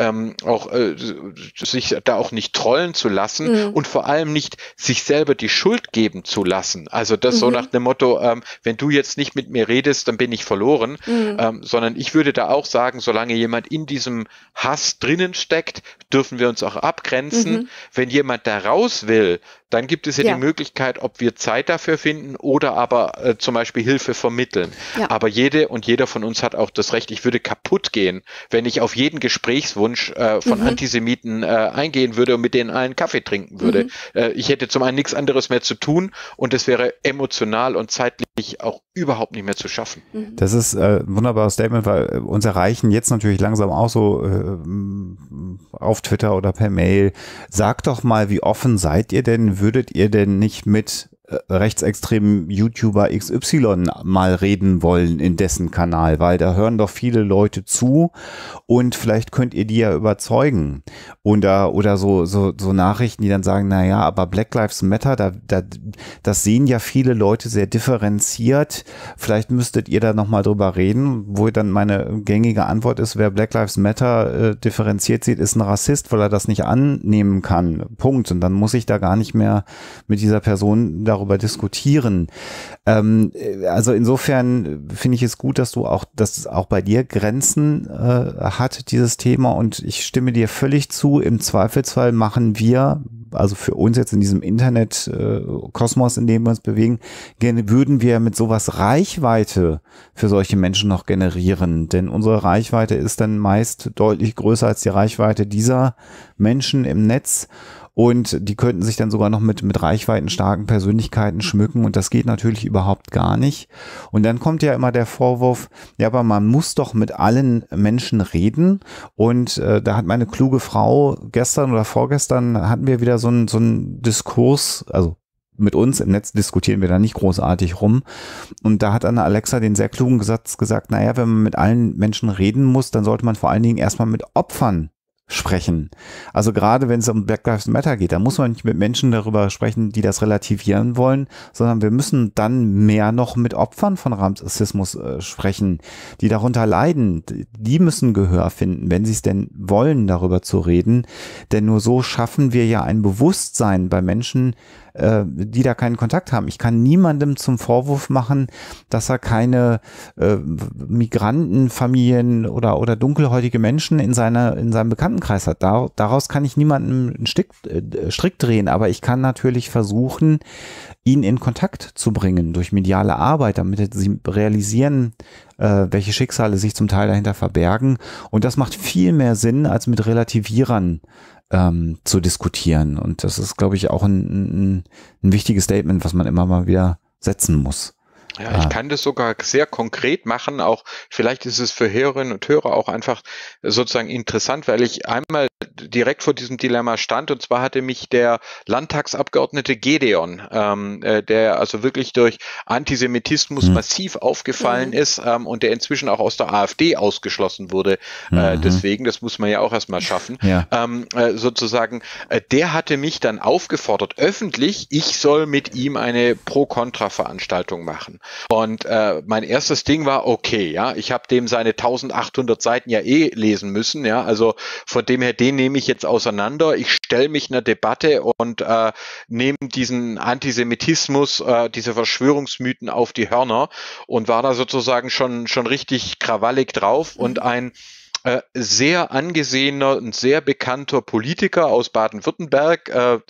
sich da auch nicht trollen zu lassen und vor allem nicht sich selber die Schuld geben zu lassen. Also das so nach dem Motto, wenn du jetzt nicht mit mir redest, dann bin ich verloren, sondern ich würde da auch sagen, solange jemand in diesem Hass drinnen steckt, dürfen wir uns auch abgrenzen. Wenn jemand da raus will, dann gibt es ja die Möglichkeit, ob wir Zeit dafür finden oder aber zum Beispiel Hilfe vermitteln. Ja. Aber jeder von uns hat auch das Recht, ich würde kaputt gehen, wenn ich auf jeden Gesprächswunsch von Antisemiten eingehen würde und mit denen einen Kaffee trinken würde. Ich hätte zum einen nichts anderes mehr zu tun und es wäre emotional und zeitlich auch überhaupt nicht mehr zu schaffen.
Das ist ein wunderbares Statement, weil uns erreichen jetzt natürlich langsam auch so auf Twitter oder per Mail. Sagt doch mal, wie offen seid ihr denn? Würdet ihr denn nicht mit rechtsextremen YouTuber XY mal reden wollen in dessen Kanal, weil da hören doch viele Leute zu und vielleicht könnt ihr die ja überzeugen oder so Nachrichten, die dann sagen, naja, aber Black Lives Matter, das sehen ja viele Leute sehr differenziert, vielleicht müsstet ihr da nochmal drüber reden, wo dann meine gängige Antwort ist, wer Black Lives Matter differenziert sieht, ist ein Rassist, weil er das nicht annehmen kann, Punkt, und dann muss ich da gar nicht mehr mit dieser Person darüber diskutieren. Also insofern finde ich es gut, dass es auch bei dir Grenzen hat, dieses Thema, und ich stimme dir völlig zu. Im Zweifelsfall machen wir, also für uns jetzt in diesem Internet-Kosmos, in dem wir uns bewegen, würden wir mit sowas Reichweite für solche Menschen noch generieren, denn unsere Reichweite ist dann meist deutlich größer als die Reichweite dieser Menschen im Netz. Und die könnten sich dann sogar noch mit reichweitenstarken Persönlichkeiten schmücken, und das geht natürlich überhaupt gar nicht. Und dann kommt ja immer der Vorwurf, ja, aber man muss doch mit allen Menschen reden, und da hat meine kluge Frau gestern oder vorgestern hatten wir wieder so einen Diskurs, also mit uns im Netz diskutieren wir da nicht großartig rum, und da hat Anna Alexa den sehr klugen Satz gesagt, naja, wenn man mit allen Menschen reden muss, dann sollte man vor allen Dingen erstmal mit Opfern sprechen. Also gerade wenn es um Black Lives Matter geht, da muss man nicht mit Menschen darüber sprechen, die das relativieren wollen, sondern wir müssen dann mehr noch mit Opfern von Rassismus sprechen, die darunter leiden. Die müssen Gehör finden, wenn sie es denn wollen, darüber zu reden. Denn nur so schaffen wir ja ein Bewusstsein bei Menschen, die da keinen Kontakt haben. Ich kann niemandem zum Vorwurf machen, dass er keine Migrantenfamilien oder dunkelhäutige Menschen in seinem Bekanntenkreis hat. Daraus kann ich niemandem einen Strick drehen, aber ich kann natürlich versuchen, ihn in Kontakt zu bringen durch mediale Arbeit, damit sie realisieren, welche Schicksale sich zum Teil dahinter verbergen. Und das macht viel mehr Sinn, als mit Relativierern zu diskutieren. Und das ist, glaube ich, auch ein wichtiges Statement, was man immer mal wieder setzen muss.
Ja, ich kann das sogar sehr konkret machen. Auch vielleicht ist es für Hörerinnen und Hörer auch einfach sozusagen interessant, weil ich einmal direkt vor diesem Dilemma stand. Und zwar hatte mich der Landtagsabgeordnete Gedeon, der also wirklich durch Antisemitismus massiv aufgefallen ist und der inzwischen auch aus der AfD ausgeschlossen wurde. Deswegen, das muss man ja auch erstmal schaffen. Ja. Sozusagen, der hatte mich dann aufgefordert, öffentlich, ich soll mit ihm eine Pro-Kontra-Veranstaltung machen. Und mein erstes Ding war, okay, ja, ich habe dem seine 1800 Seiten ja lesen müssen, ja, also von dem her, den nehme ich jetzt auseinander, ich stelle mich einer Debatte und nehme diesen Antisemitismus, diese Verschwörungsmythen auf die Hörner und war da sozusagen schon richtig krawallig drauf und ein sehr angesehener und sehr bekannter Politiker aus Baden-Württemberg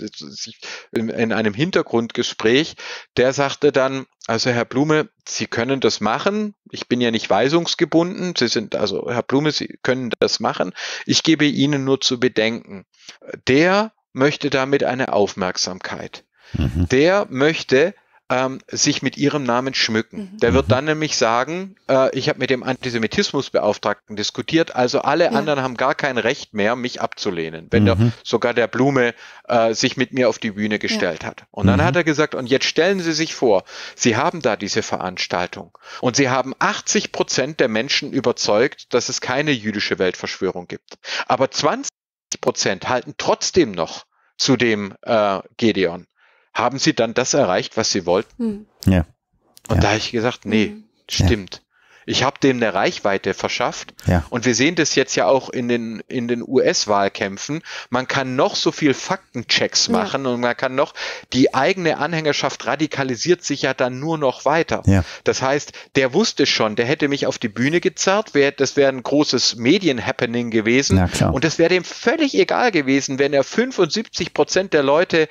in einem Hintergrundgespräch, der sagte dann, also Herr Blume, Sie können das machen. Ich bin ja nicht weisungsgebunden. Herr Blume, Sie können das machen. Ich gebe Ihnen nur zu bedenken. Der möchte damit eine Aufmerksamkeit. Der möchte sich mit ihrem Namen schmücken. Der wird dann nämlich sagen, ich habe mit dem Antisemitismusbeauftragten diskutiert, also alle anderen haben gar kein Recht mehr, mich abzulehnen, wenn sogar der Blume sich mit mir auf die Bühne gestellt hat. Und dann hat er gesagt, und jetzt stellen Sie sich vor, Sie haben da diese Veranstaltung und Sie haben 80% der Menschen überzeugt, dass es keine jüdische Weltverschwörung gibt. Aber 20% halten trotzdem noch zu dem Gedeon. Haben Sie dann das erreicht, was Sie wollten?
Ja.
Und da habe ich gesagt, nee, stimmt. Ich habe dem eine Reichweite verschafft. Ja. Und wir sehen das jetzt ja auch in den US-Wahlkämpfen. Man kann noch so viel Faktenchecks machen und man kann noch, die eigene Anhängerschaft radikalisiert sich ja dann nur noch weiter. Ja. Das heißt, der wusste schon, der hätte mich auf die Bühne gezerrt, das wäre ein großes Medien-Happening gewesen. Ja, klar. Und das wäre dem völlig egal gewesen, wenn er 75% der Leute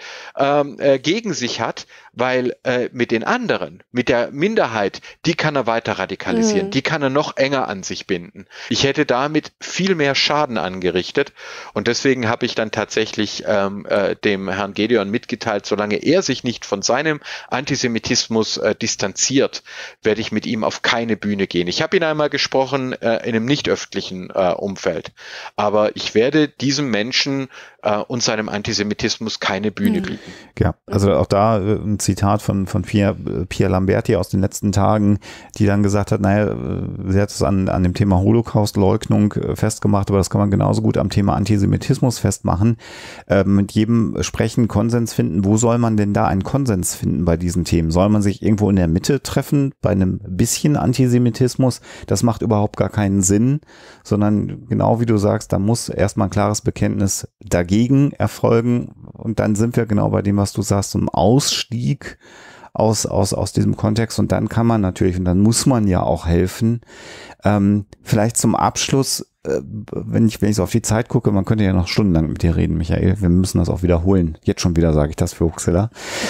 gegen sich hat, weil mit den anderen, mit der Minderheit, die kann er weiter radikalisieren. Die kann er noch enger an sich binden. Ich hätte damit viel mehr Schaden angerichtet und deswegen habe ich dann tatsächlich dem Herrn Gedeon mitgeteilt, solange er sich nicht von seinem Antisemitismus distanziert, werde ich mit ihm auf keine Bühne gehen. Ich habe ihn einmal gesprochen in einem nicht öffentlichen Umfeld, aber ich werde diesem Menschen und seinem Antisemitismus keine Bühne bieten.
Ja, also auch da ein Zitat von Pia Lamberti aus den letzten Tagen, die dann gesagt hat, naja, sie hat es an dem Thema Holocaust-Leugnung festgemacht, aber das kann man genauso gut am Thema Antisemitismus festmachen. Mit jedem sprechen, Konsens finden. Wo soll man denn da einen Konsens finden bei diesen Themen? Soll man sich irgendwo in der Mitte treffen bei einem bisschen Antisemitismus? Das macht überhaupt gar keinen Sinn, sondern genau wie du sagst, da muss erstmal ein klares Bekenntnis dagegen erfolgen und dann sind wir genau bei dem, was du sagst, so ein Ausstieg aus diesem Kontext und dann kann man natürlich und dann muss man ja auch helfen. Vielleicht zum Abschluss, wenn ich so auf die Zeit gucke, man könnte ja noch stundenlang mit dir reden, Michael, wir müssen das auch wiederholen. Jetzt schon wieder sage ich das für Huxilla.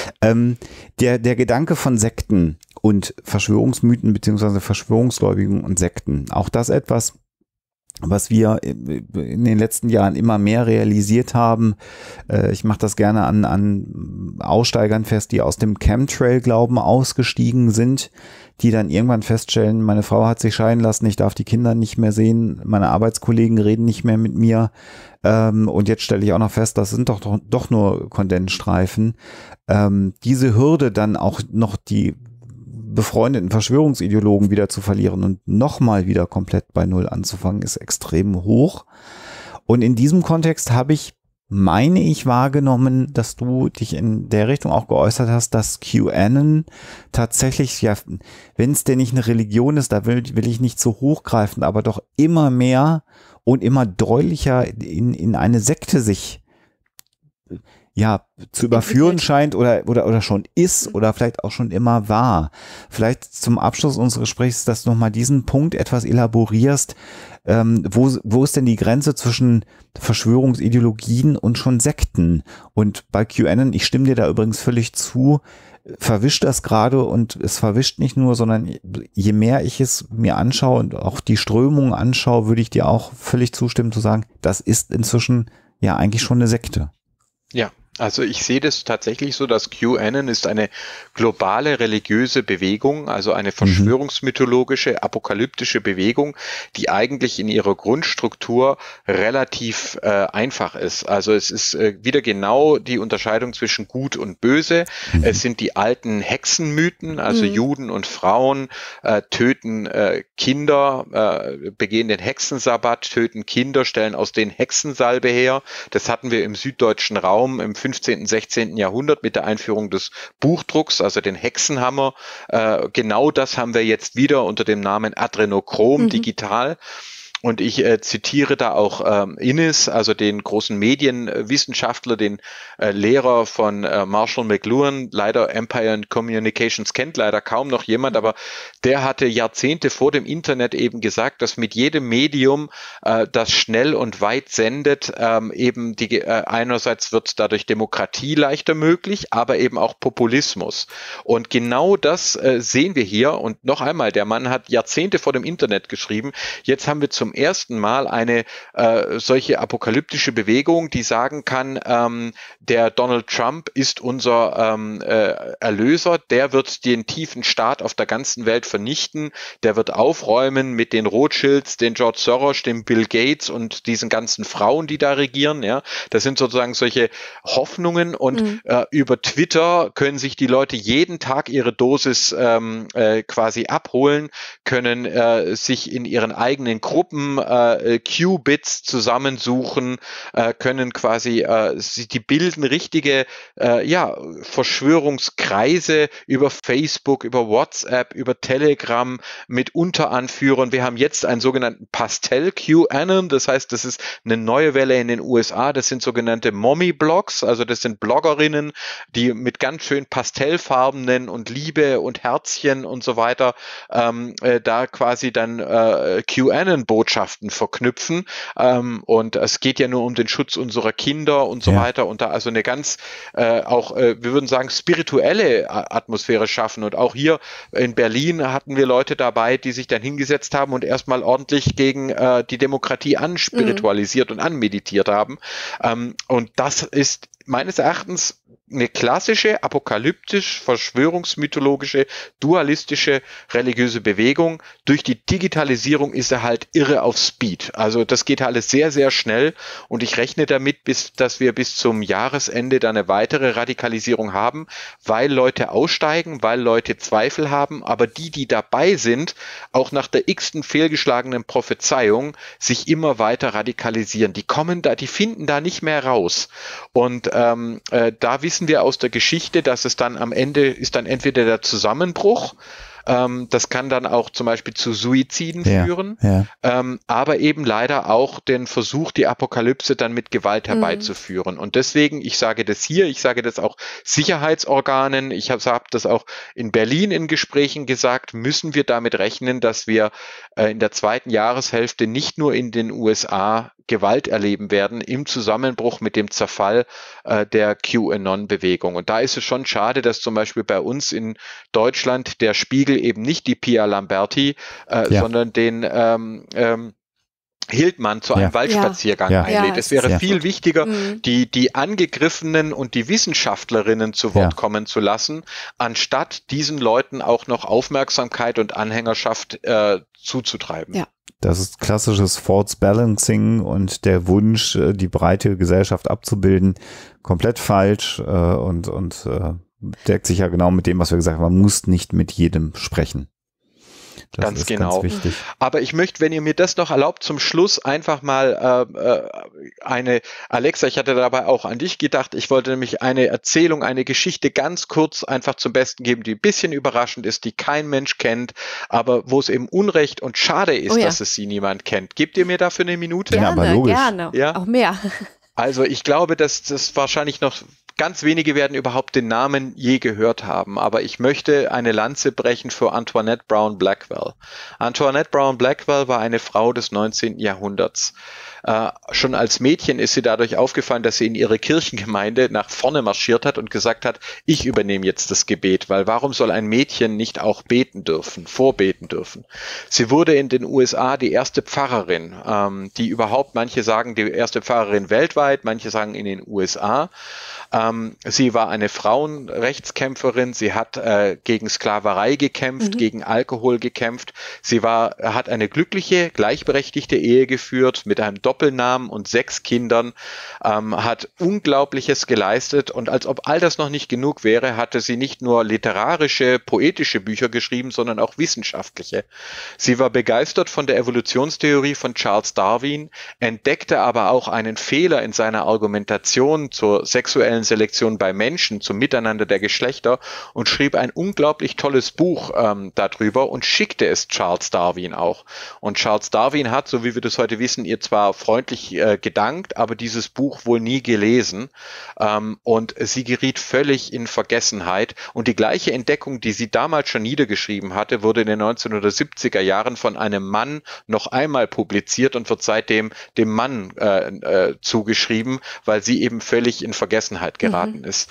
Der Gedanke von Sekten und Verschwörungsmythen beziehungsweise Verschwörungsgläubigen und Sekten, auch das etwas, was wir in den letzten Jahren immer mehr realisiert haben. Ich mache das gerne an Aussteigern fest, die aus dem Chemtrail-Glauben ausgestiegen sind, die dann irgendwann feststellen, meine Frau hat sich scheiden lassen, ich darf die Kinder nicht mehr sehen, meine Arbeitskollegen reden nicht mehr mit mir und jetzt stelle ich auch noch fest, das sind doch nur Kondensstreifen. Diese Hürde dann auch noch die befreundeten Verschwörungsideologen wieder zu verlieren und nochmal wieder komplett bei Null anzufangen, ist extrem hoch. Und in diesem Kontext habe ich, meine ich, wahrgenommen, dass du dich in der Richtung auch geäußert hast, dass QAnon tatsächlich, ja, wenn es denn nicht eine Religion ist, da will ich nicht so hochgreifen, aber doch immer mehr und immer deutlicher in eine Sekte sich zu überführen scheint oder schon ist oder vielleicht auch schon immer war. Vielleicht zum Abschluss unseres Gesprächs, dass du nochmal diesen Punkt etwas elaborierst. Wo ist denn die Grenze zwischen Verschwörungsideologien und schon Sekten? Und bei QAnon, ich stimme dir da übrigens völlig zu, verwischt das gerade und es verwischt nicht nur, sondern je mehr ich es mir anschaue und auch die Strömungen anschaue, würde ich dir auch völlig zustimmen zu sagen, das ist inzwischen ja eigentlich schon eine Sekte.
Ja, Also ich sehe das tatsächlich so, dass QAnon ist eine globale religiöse Bewegung, also eine verschwörungsmythologische, apokalyptische Bewegung, die eigentlich in ihrer Grundstruktur relativ einfach ist. Also es ist wieder genau die Unterscheidung zwischen Gut und Böse. Es sind die alten Hexenmythen, also Juden und Frauen töten Kinder, begehen den Hexensabbat, töten Kinder, stellen aus denen Hexensalbe her. Das hatten wir im süddeutschen Raum im 15., 16. Jahrhundert mit der Einführung des Buchdrucks, also den Hexenhammer. Genau das haben wir jetzt wieder unter dem Namen Adrenochrom digital. Und ich zitiere da auch Innes, also den großen Medienwissenschaftler, den Lehrer von Marshall McLuhan. Leider Empire and Communications kennt leider kaum noch jemand, aber der hatte Jahrzehnte vor dem Internet eben gesagt, dass mit jedem Medium, das schnell und weit sendet, eben einerseits wird dadurch Demokratie leichter möglich, aber eben auch Populismus. Und genau das sehen wir hier. Und noch einmal, der Mann hat Jahrzehnte vor dem Internet geschrieben. Jetzt haben wir zum ersten Mal eine solche apokalyptische Bewegung, die sagen kann, der Donald Trump ist unser Erlöser, der wird den tiefen Staat auf der ganzen Welt vernichten, der wird aufräumen mit den Rothschilds, den George Soros, dem Bill Gates und diesen ganzen Frauen, die da regieren. Ja, das sind sozusagen solche Hoffnungen und über Twitter können sich die Leute jeden Tag ihre Dosis quasi abholen, können sich in ihren eigenen Gruppen Qubits zusammensuchen, können quasi, die bilden richtige Verschwörungskreise über Facebook, über WhatsApp, über Telegram mit Unteranführern. Wir haben jetzt einen sogenannten Pastel-QAnon, das heißt, das ist eine neue Welle in den USA, das sind sogenannte Mommy-Blogs, also das sind Bloggerinnen, die mit ganz schön pastellfarbenen und Liebe und Herzchen und so weiter da quasi dann QAnon-Botschaften verknüpfen und es geht ja nur um den Schutz unserer Kinder und so weiter und da also eine ganz wir würden sagen spirituelle Atmosphäre schaffen und auch hier in Berlin hatten wir Leute dabei, die sich dann hingesetzt haben und erstmal ordentlich gegen die Demokratie anspiritualisiert und anmeditiert haben und das ist meines Erachtens eine klassische, apokalyptisch, verschwörungsmythologische, dualistische, religiöse Bewegung. Durch die Digitalisierung ist er halt irre auf Speed. Also das geht alles sehr, sehr schnell und ich rechne damit, dass wir bis zum Jahresende dann eine weitere Radikalisierung haben, weil Leute aussteigen, weil Leute Zweifel haben, aber die dabei sind, auch nach der x-ten fehlgeschlagenen Prophezeiung, sich immer weiter radikalisieren. Die finden da nicht mehr raus. Und da wissen wir aus der Geschichte, dass es dann am Ende ist dann entweder der Zusammenbruch, das kann dann auch zum Beispiel zu Suiziden führen, aber eben leider auch den Versuch, die Apokalypse dann mit Gewalt herbeizuführen. Und deswegen, ich sage das hier, ich sage das auch Sicherheitsorganen, ich habe das auch in Berlin in Gesprächen gesagt, müssen wir damit rechnen, dass wir in der zweiten Jahreshälfte nicht nur in den USA Gewalt erleben werden im Zusammenbruch mit dem Zerfall der QAnon-Bewegung. Und da ist es schon schade, dass zum Beispiel bei uns in Deutschland der Spiegel eben nicht die Pia Lamberti, sondern den Hildmann zu einem Waldspaziergang einlädt. Es wäre viel wichtiger, die Angegriffenen und die Wissenschaftlerinnen zu Wort kommen zu lassen, anstatt diesen Leuten auch noch Aufmerksamkeit und Anhängerschaft zuzutreiben.
Ja.
Das ist klassisches False Balancing und der Wunsch, die breite Gesellschaft abzubilden, komplett falsch und deckt sich ja genau mit dem, was wir gesagt haben. Man muss nicht mit jedem sprechen. Das
ganz
ist
genau.
Ganz wichtig.
Aber ich möchte, wenn ihr mir das noch erlaubt, zum Schluss einfach mal Alexa, ich hatte dabei auch an dich gedacht, ich wollte nämlich eine Erzählung, eine Geschichte ganz kurz einfach zum Besten geben, die ein bisschen überraschend ist, die kein Mensch kennt, aber wo es eben Unrecht und schade ist, dass es sie niemand kennt. Gebt ihr mir dafür eine Minute?
Gerne,
aber logisch.
Gerne.
Ja?
Auch mehr.
Also ich glaube, dass das wahrscheinlich noch ganz wenige werden überhaupt den Namen je gehört haben, aber ich möchte eine Lanze brechen für Antoinette Brown Blackwell. Antoinette Brown Blackwell war eine Frau des 19. Jahrhunderts. Schon als Mädchen ist sie dadurch aufgefallen, dass sie in ihre Kirchengemeinde nach vorne marschiert hat und gesagt hat, ich übernehme jetzt das Gebet, weil warum soll ein Mädchen nicht auch beten dürfen, vorbeten dürfen? Sie wurde in den USA die erste Pfarrerin, die überhaupt, manche sagen die erste Pfarrerin weltweit, manche sagen in den USA. Sie war eine Frauenrechtskämpferin, sie hat gegen Sklaverei gekämpft, gegen Alkohol gekämpft. Sie hat eine glückliche, gleichberechtigte Ehe geführt mit einem Doppelnamen und 6 Kindern, hat Unglaubliches geleistet, und als ob all das noch nicht genug wäre, hatte sie nicht nur literarische, poetische Bücher geschrieben, sondern auch wissenschaftliche. Sie war begeistert von der Evolutionstheorie von Charles Darwin, entdeckte aber auch einen Fehler in seiner Argumentation zur sexuellen Selektion bei Menschen, zum Miteinander der Geschlechter, und schrieb ein unglaublich tolles Buch darüber und schickte es Charles Darwin auch. Und Charles Darwin hat, so wie wir das heute wissen, ihr zwar freundlich gedankt, aber dieses Buch wohl nie gelesen, und sie geriet völlig in Vergessenheit, und die gleiche Entdeckung, die sie damals schon niedergeschrieben hatte, wurde in den 1970er Jahren von einem Mann noch einmal publiziert und wird seitdem dem Mann zugeschrieben, weil sie eben völlig in Vergessenheit geraten ist.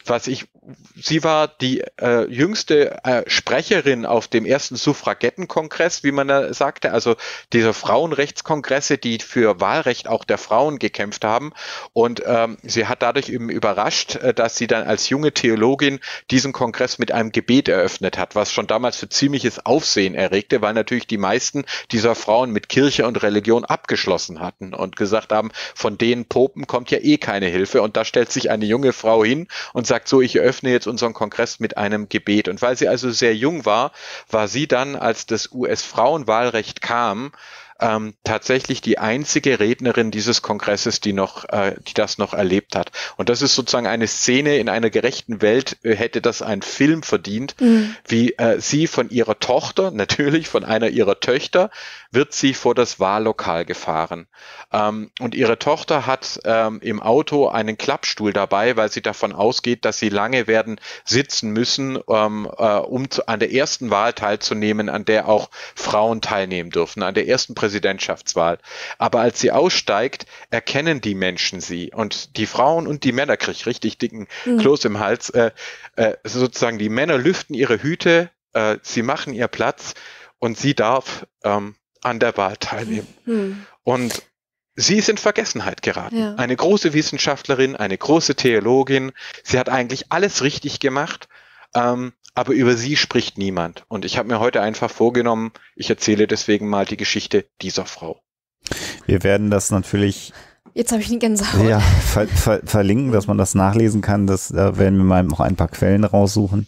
Sie war die jüngste Sprecherin auf dem ersten Suffragettenkongress, wie man da sagte, also dieser Frauenrechtskongresse, die für Wahlrecht auch der Frauen gekämpft haben, und sie hat dadurch eben überrascht, dass sie dann als junge Theologin diesen Kongress mit einem Gebet eröffnet hat, was schon damals für ziemliches Aufsehen erregte, weil natürlich die meisten dieser Frauen mit Kirche und Religion abgeschlossen hatten und gesagt haben, von den Popen kommt ja eh keine Hilfe, und da stellt sich eine junge Frau hin und sagt so, ich eröffne jetzt unseren Kongress mit einem Gebet. Und weil sie also sehr jung war, war sie dann, als das US-Frauenwahlrecht kam, tatsächlich die einzige Rednerin dieses Kongresses, die das noch erlebt hat. Und das ist sozusagen eine Szene in einer gerechten Welt, hätte das ein Film verdient, wie sie von ihrer Tochter, natürlich von einer ihrer Töchter, wird sie vor das Wahllokal gefahren. Und ihre Tochter hat im Auto einen Klappstuhl dabei, weil sie davon ausgeht, dass sie lange werden sitzen müssen, um an der ersten Wahl teilzunehmen, an der auch Frauen teilnehmen dürfen, an der ersten Präsidentschaftswahl. Aber als sie aussteigt, erkennen die Menschen sie, und die Frauen und die Männer, kriegen richtig dicken Kloß im Hals, sozusagen die Männer lüften ihre Hüte, sie machen ihr Platz, und sie darf an der Wahl teilnehmen. Und sie ist in Vergessenheit geraten. Ja. Eine große Wissenschaftlerin, eine große Theologin. Sie hat eigentlich alles richtig gemacht, aber über sie spricht niemand. Und ich habe mir heute einfach vorgenommen, ich erzähle deswegen mal die Geschichte dieser Frau.
Wir werden das natürlich
jetzt habe ich eine Gänsehaut.
Ja, verlinken, dass man das nachlesen kann. Das werden wir mal noch ein paar Quellen raussuchen.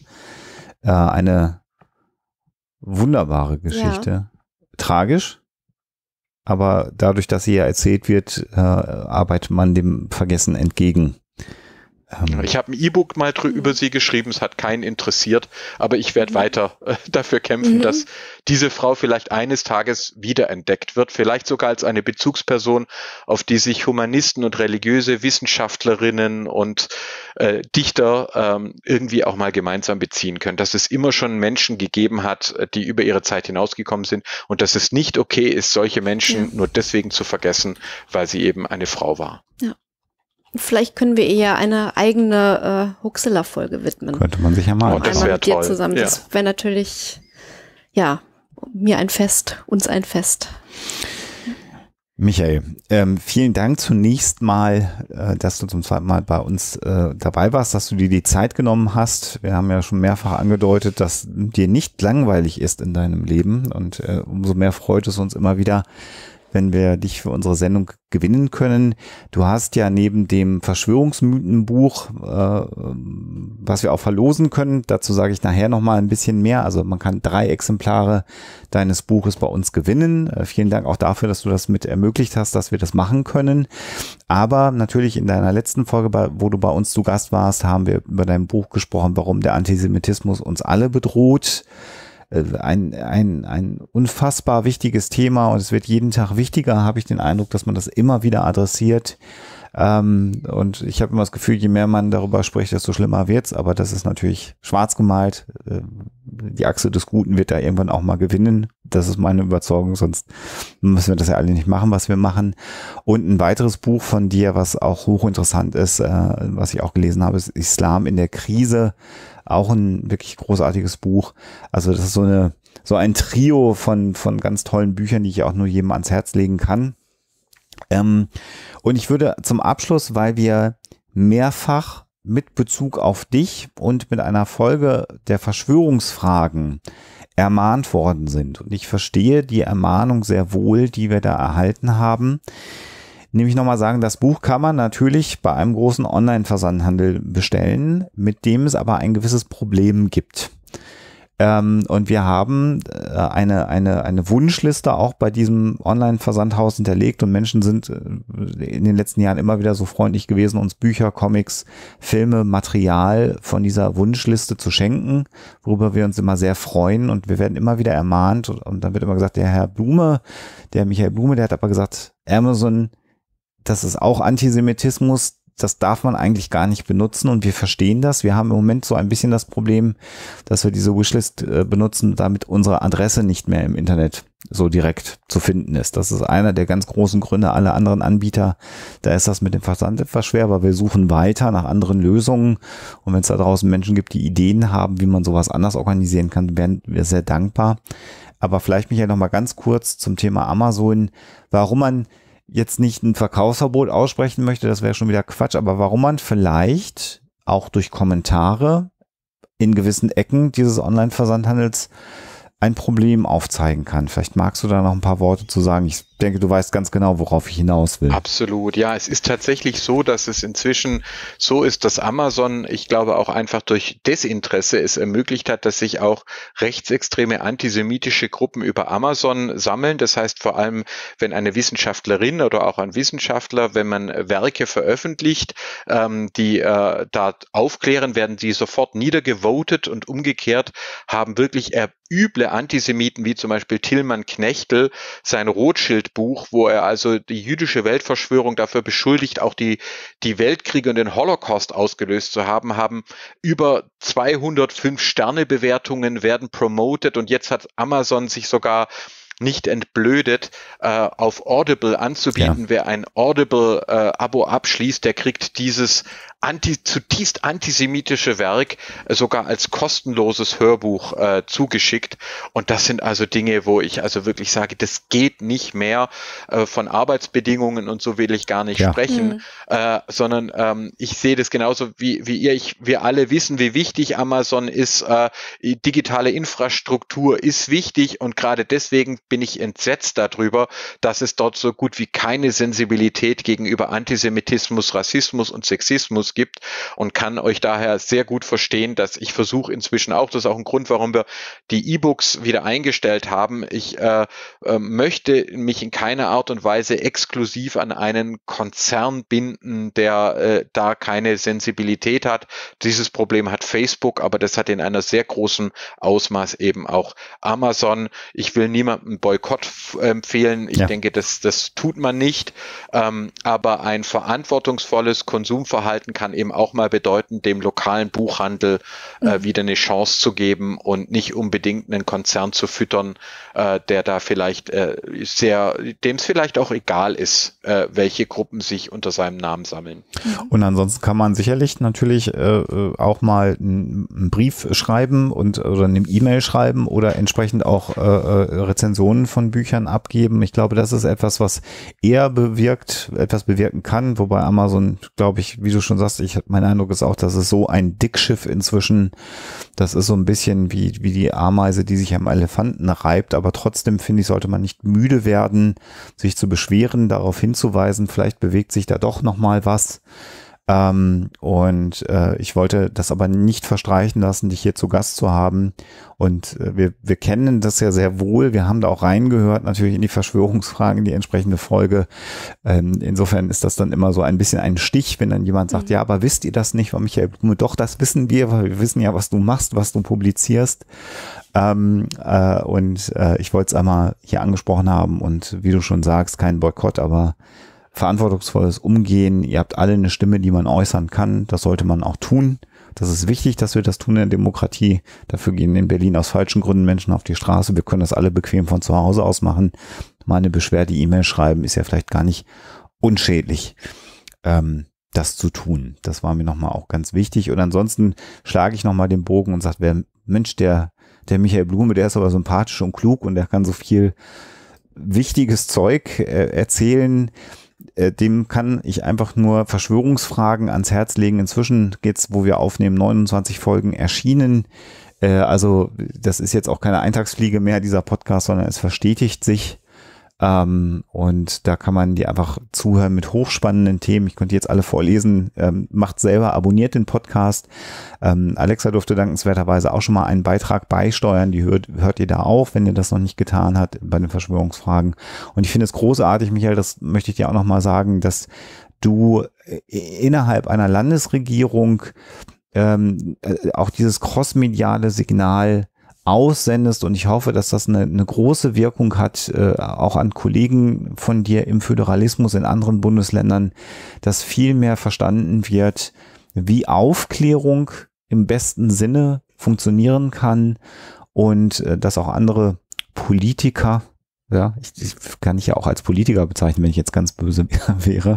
Eine wunderbare Geschichte. Ja. Tragisch, aber dadurch, dass sie ja erzählt wird, arbeitet man dem Vergessen entgegen.
Ich habe ein E-Book mal über sie geschrieben, es hat keinen interessiert, aber ich werde weiter dafür kämpfen, dass diese Frau vielleicht eines Tages wiederentdeckt wird, vielleicht sogar als eine Bezugsperson, auf die sich Humanisten und religiöse Wissenschaftlerinnen und Dichter irgendwie auch mal gemeinsam beziehen können, dass es immer schon Menschen gegeben hat, die über ihre Zeit hinausgekommen sind, und dass es nicht okay ist, solche Menschen nur deswegen zu vergessen, weil sie eben eine Frau war.
Ja. Vielleicht können wir eher eine eigene Huxilla-Folge widmen.
Könnte man sich ja mal.
Das wäre toll.
Zusammen. Ja. Das wäre natürlich, ja, mir ein Fest, uns ein Fest.
Michael, vielen Dank zunächst mal, dass du zum zweiten Mal bei uns dabei warst, dass du dir die Zeit genommen hast. Wir haben ja schon mehrfach angedeutet, dass dir nicht langweilig ist in deinem Leben, und umso mehr freut es uns immer wieder, wenn wir dich für unsere Sendung gewinnen können. Du hast ja neben dem Verschwörungsmythenbuch, was wir auch verlosen können, dazu sage ich nachher nochmal ein bisschen mehr. Also man kann 3 Exemplare deines Buches bei uns gewinnen. Vielen Dank auch dafür, dass du das mit ermöglicht hast, dass wir das machen können. Aber natürlich in deiner letzten Folge, wo du bei uns zu Gast warst, haben wir über dein Buch gesprochen, warum der Antisemitismus uns alle bedroht. Ein unfassbar wichtiges Thema, und es wird jeden Tag wichtiger, habe ich den Eindruck, dass man das immer wieder adressiert. Und ich habe immer das Gefühl, je mehr man darüber spricht, desto schlimmer wird's. Aber das ist natürlich schwarz gemalt. Die Achse des Guten wird da irgendwann auch mal gewinnen. Das ist meine Überzeugung, sonst müssen wir das ja alle nicht machen, was wir machen. Und ein weiteres Buch von dir, was auch hochinteressant ist, was ich auch gelesen habe, ist Islam in der Krise. Auch ein wirklich großartiges Buch. Also das ist so ein Trio von ganz tollen Büchern, die ich auch nur jedem ans Herz legen kann. Und ich würde zum Abschluss, weil wir mehrfach mit Bezug auf dich und mit einer Folge der Verschwörungsfragen ermahnt worden sind. Und ich verstehe die Ermahnung sehr wohl, die wir da erhalten haben. Nämlich nochmal sagen, das Buch kann man natürlich bei einem großen Online-Versandhandel bestellen, mit dem es aber ein gewisses Problem gibt. Und wir haben eine Wunschliste auch bei diesem Online-Versandhaus hinterlegt und Menschen sind in den letzten Jahren immer wieder so freundlich gewesen, uns Bücher, Comics, Filme, Material von dieser Wunschliste zu schenken, worüber wir uns immer sehr freuen, und wir werden immer wieder ermahnt und dann wird immer gesagt, der Michael Blume, der hat aber gesagt, Amazon, das ist auch Antisemitismus, das darf man eigentlich gar nicht benutzen, und wir verstehen das. Wir haben im Moment so ein bisschen das Problem, dass wir diese Wishlist benutzen, damit unsere Adresse nicht mehr im Internet so direkt zu finden ist. Das ist einer der ganz großen Gründe. Alle anderen Anbieter, da ist das mit dem Versand etwas schwer, aber wir suchen weiter nach anderen Lösungen, und wenn es da draußen Menschen gibt, die Ideen haben, wie man sowas anders organisieren kann, wären wir sehr dankbar. Aber vielleicht mich ja noch mal ganz kurz zum Thema Amazon, warum man jetzt nicht ein Verkaufsverbot aussprechen möchte, das wäre schon wieder Quatsch, aber warum man vielleicht auch durch Kommentare in gewissen Ecken dieses Online-Versandhandels ein Problem aufzeigen kann. Vielleicht magst du da noch ein paar Worte zu sagen. Ich denke, du weißt ganz genau, worauf ich hinaus will.
Absolut, ja. Es ist tatsächlich so, dass es inzwischen so ist, dass Amazon, ich glaube auch einfach durch Desinteresse es ermöglicht hat, dass sich auch rechtsextreme antisemitische Gruppen über Amazon sammeln. Das heißt vor allem, wenn eine Wissenschaftlerin oder auch ein Wissenschaftler, wenn man Werke veröffentlicht, die da aufklären, werden die sofort niedergevotet, und umgekehrt haben wirklich üble Antisemiten, wie zum Beispiel Tilman Knechtel, sein Rothschild-Buch, wo er also die jüdische Weltverschwörung dafür beschuldigt, auch die Weltkriege und den Holocaust ausgelöst zu haben, über 205 Sternebewertungen, werden promoted, und jetzt hat Amazon sich sogar nicht entblödet, auf Audible anzubieten. Ja. Wer ein Audible-Abo abschließt, der kriegt dieses zutiefst antisemitische Werk sogar als kostenloses Hörbuch zugeschickt. Und das sind also Dinge, wo ich also wirklich sage, das geht nicht mehr. Von Arbeitsbedingungen und so will ich gar nicht sprechen, sondern ich sehe das genauso wie ihr. Wir alle wissen, wie wichtig Amazon ist. Digitale Infrastruktur ist wichtig, und gerade deswegen bin ich entsetzt darüber, dass es dort so gut wie keine Sensibilität gegenüber Antisemitismus, Rassismus und Sexismus gibt, und kann euch daher sehr gut verstehen, dass ich versuche inzwischen auch, das ist auch ein Grund, warum wir die E-Books wieder eingestellt haben. Ich möchte mich in keiner Art und Weise exklusiv an einen Konzern binden, der da keine Sensibilität hat. Dieses Problem hat Facebook, aber das hat in einer sehr großen Ausmaß eben auch Amazon. Ich will niemandem Boykott empfehlen. Ich denke, das tut man nicht. Aber ein verantwortungsvolles Konsumverhalten kann eben auch mal bedeuten, dem lokalen Buchhandel wieder eine Chance zu geben und nicht unbedingt einen Konzern zu füttern, der da vielleicht dem es vielleicht auch egal ist, welche Gruppen sich unter seinem Namen sammeln.
Und ansonsten kann man sicherlich natürlich auch mal einen Brief schreiben oder eine E-Mail schreiben oder entsprechend auch Rezensionen von Büchern abgeben. Ich glaube, das ist etwas, was eher etwas bewirken kann, wobei Amazon, glaube ich, wie du schon sagst, mein Eindruck ist auch, dass es so ein Dickschiff inzwischen, das ist so ein bisschen wie die Ameise, die sich am Elefanten reibt, aber trotzdem finde ich, sollte man nicht müde werden, sich zu beschweren, darauf hinzuweisen, vielleicht bewegt sich da doch nochmal was. Ich wollte das aber nicht verstreichen lassen, dich hier zu Gast zu haben. Und wir kennen das ja sehr wohl. Wir haben da auch reingehört, natürlich in die Verschwörungsfragen, die entsprechende Folge. Insofern ist das dann immer so ein bisschen ein Stich, wenn dann jemand sagt, ja, aber wisst ihr das nicht von Michael Blume? Doch, das wissen wir, weil wir wissen ja, was du machst, was du publizierst. Ich wollte es einmal hier angesprochen haben, und wie du schon sagst, kein Boykott, aber verantwortungsvolles Umgehen. Ihr habt alle eine Stimme, die man äußern kann. Das sollte man auch tun. Das ist wichtig, dass wir das tun in der Demokratie. Dafür gehen in Berlin aus falschen Gründen Menschen auf die Straße. Wir können das alle bequem von zu Hause aus machen. Mal eine Beschwerde, E-Mail schreiben, ist ja vielleicht gar nicht unschädlich, das zu tun. Das war mir nochmal auch ganz wichtig. Und ansonsten schlage ich nochmal den Bogen und sage, der Michael Blume, der ist aber sympathisch und klug und der kann so viel wichtiges Zeug erzählen. dem kann ich einfach nur Verschwörungsfragen ans Herz legen. Inzwischen geht's, wo wir aufnehmen, 29 Folgen erschienen. Also das ist jetzt auch keine Eintagsfliege mehr, dieser Podcast, sondern es verstetigt sich. Und da kann man die einfach zuhören mit hochspannenden Themen. Ich könnte jetzt alle vorlesen. Macht selber, abonniert den Podcast. Alexa durfte dankenswerterweise auch schon mal einen Beitrag beisteuern. Die hört ihr da auf, wenn ihr das noch nicht getan habt bei den Verschwörungsfragen. Und ich finde es großartig, Michael, das möchte ich dir auch noch mal sagen, dass du innerhalb einer Landesregierung auch dieses crossmediale Signal aussendest, und ich hoffe, dass das eine große Wirkung hat, auch an Kollegen von dir im Föderalismus in anderen Bundesländern, dass viel mehr verstanden wird, wie Aufklärung im besten Sinne funktionieren kann, und dass auch andere Politiker, ja, ich kann dich ja auch als Politiker bezeichnen, wenn ich jetzt ganz böse wäre,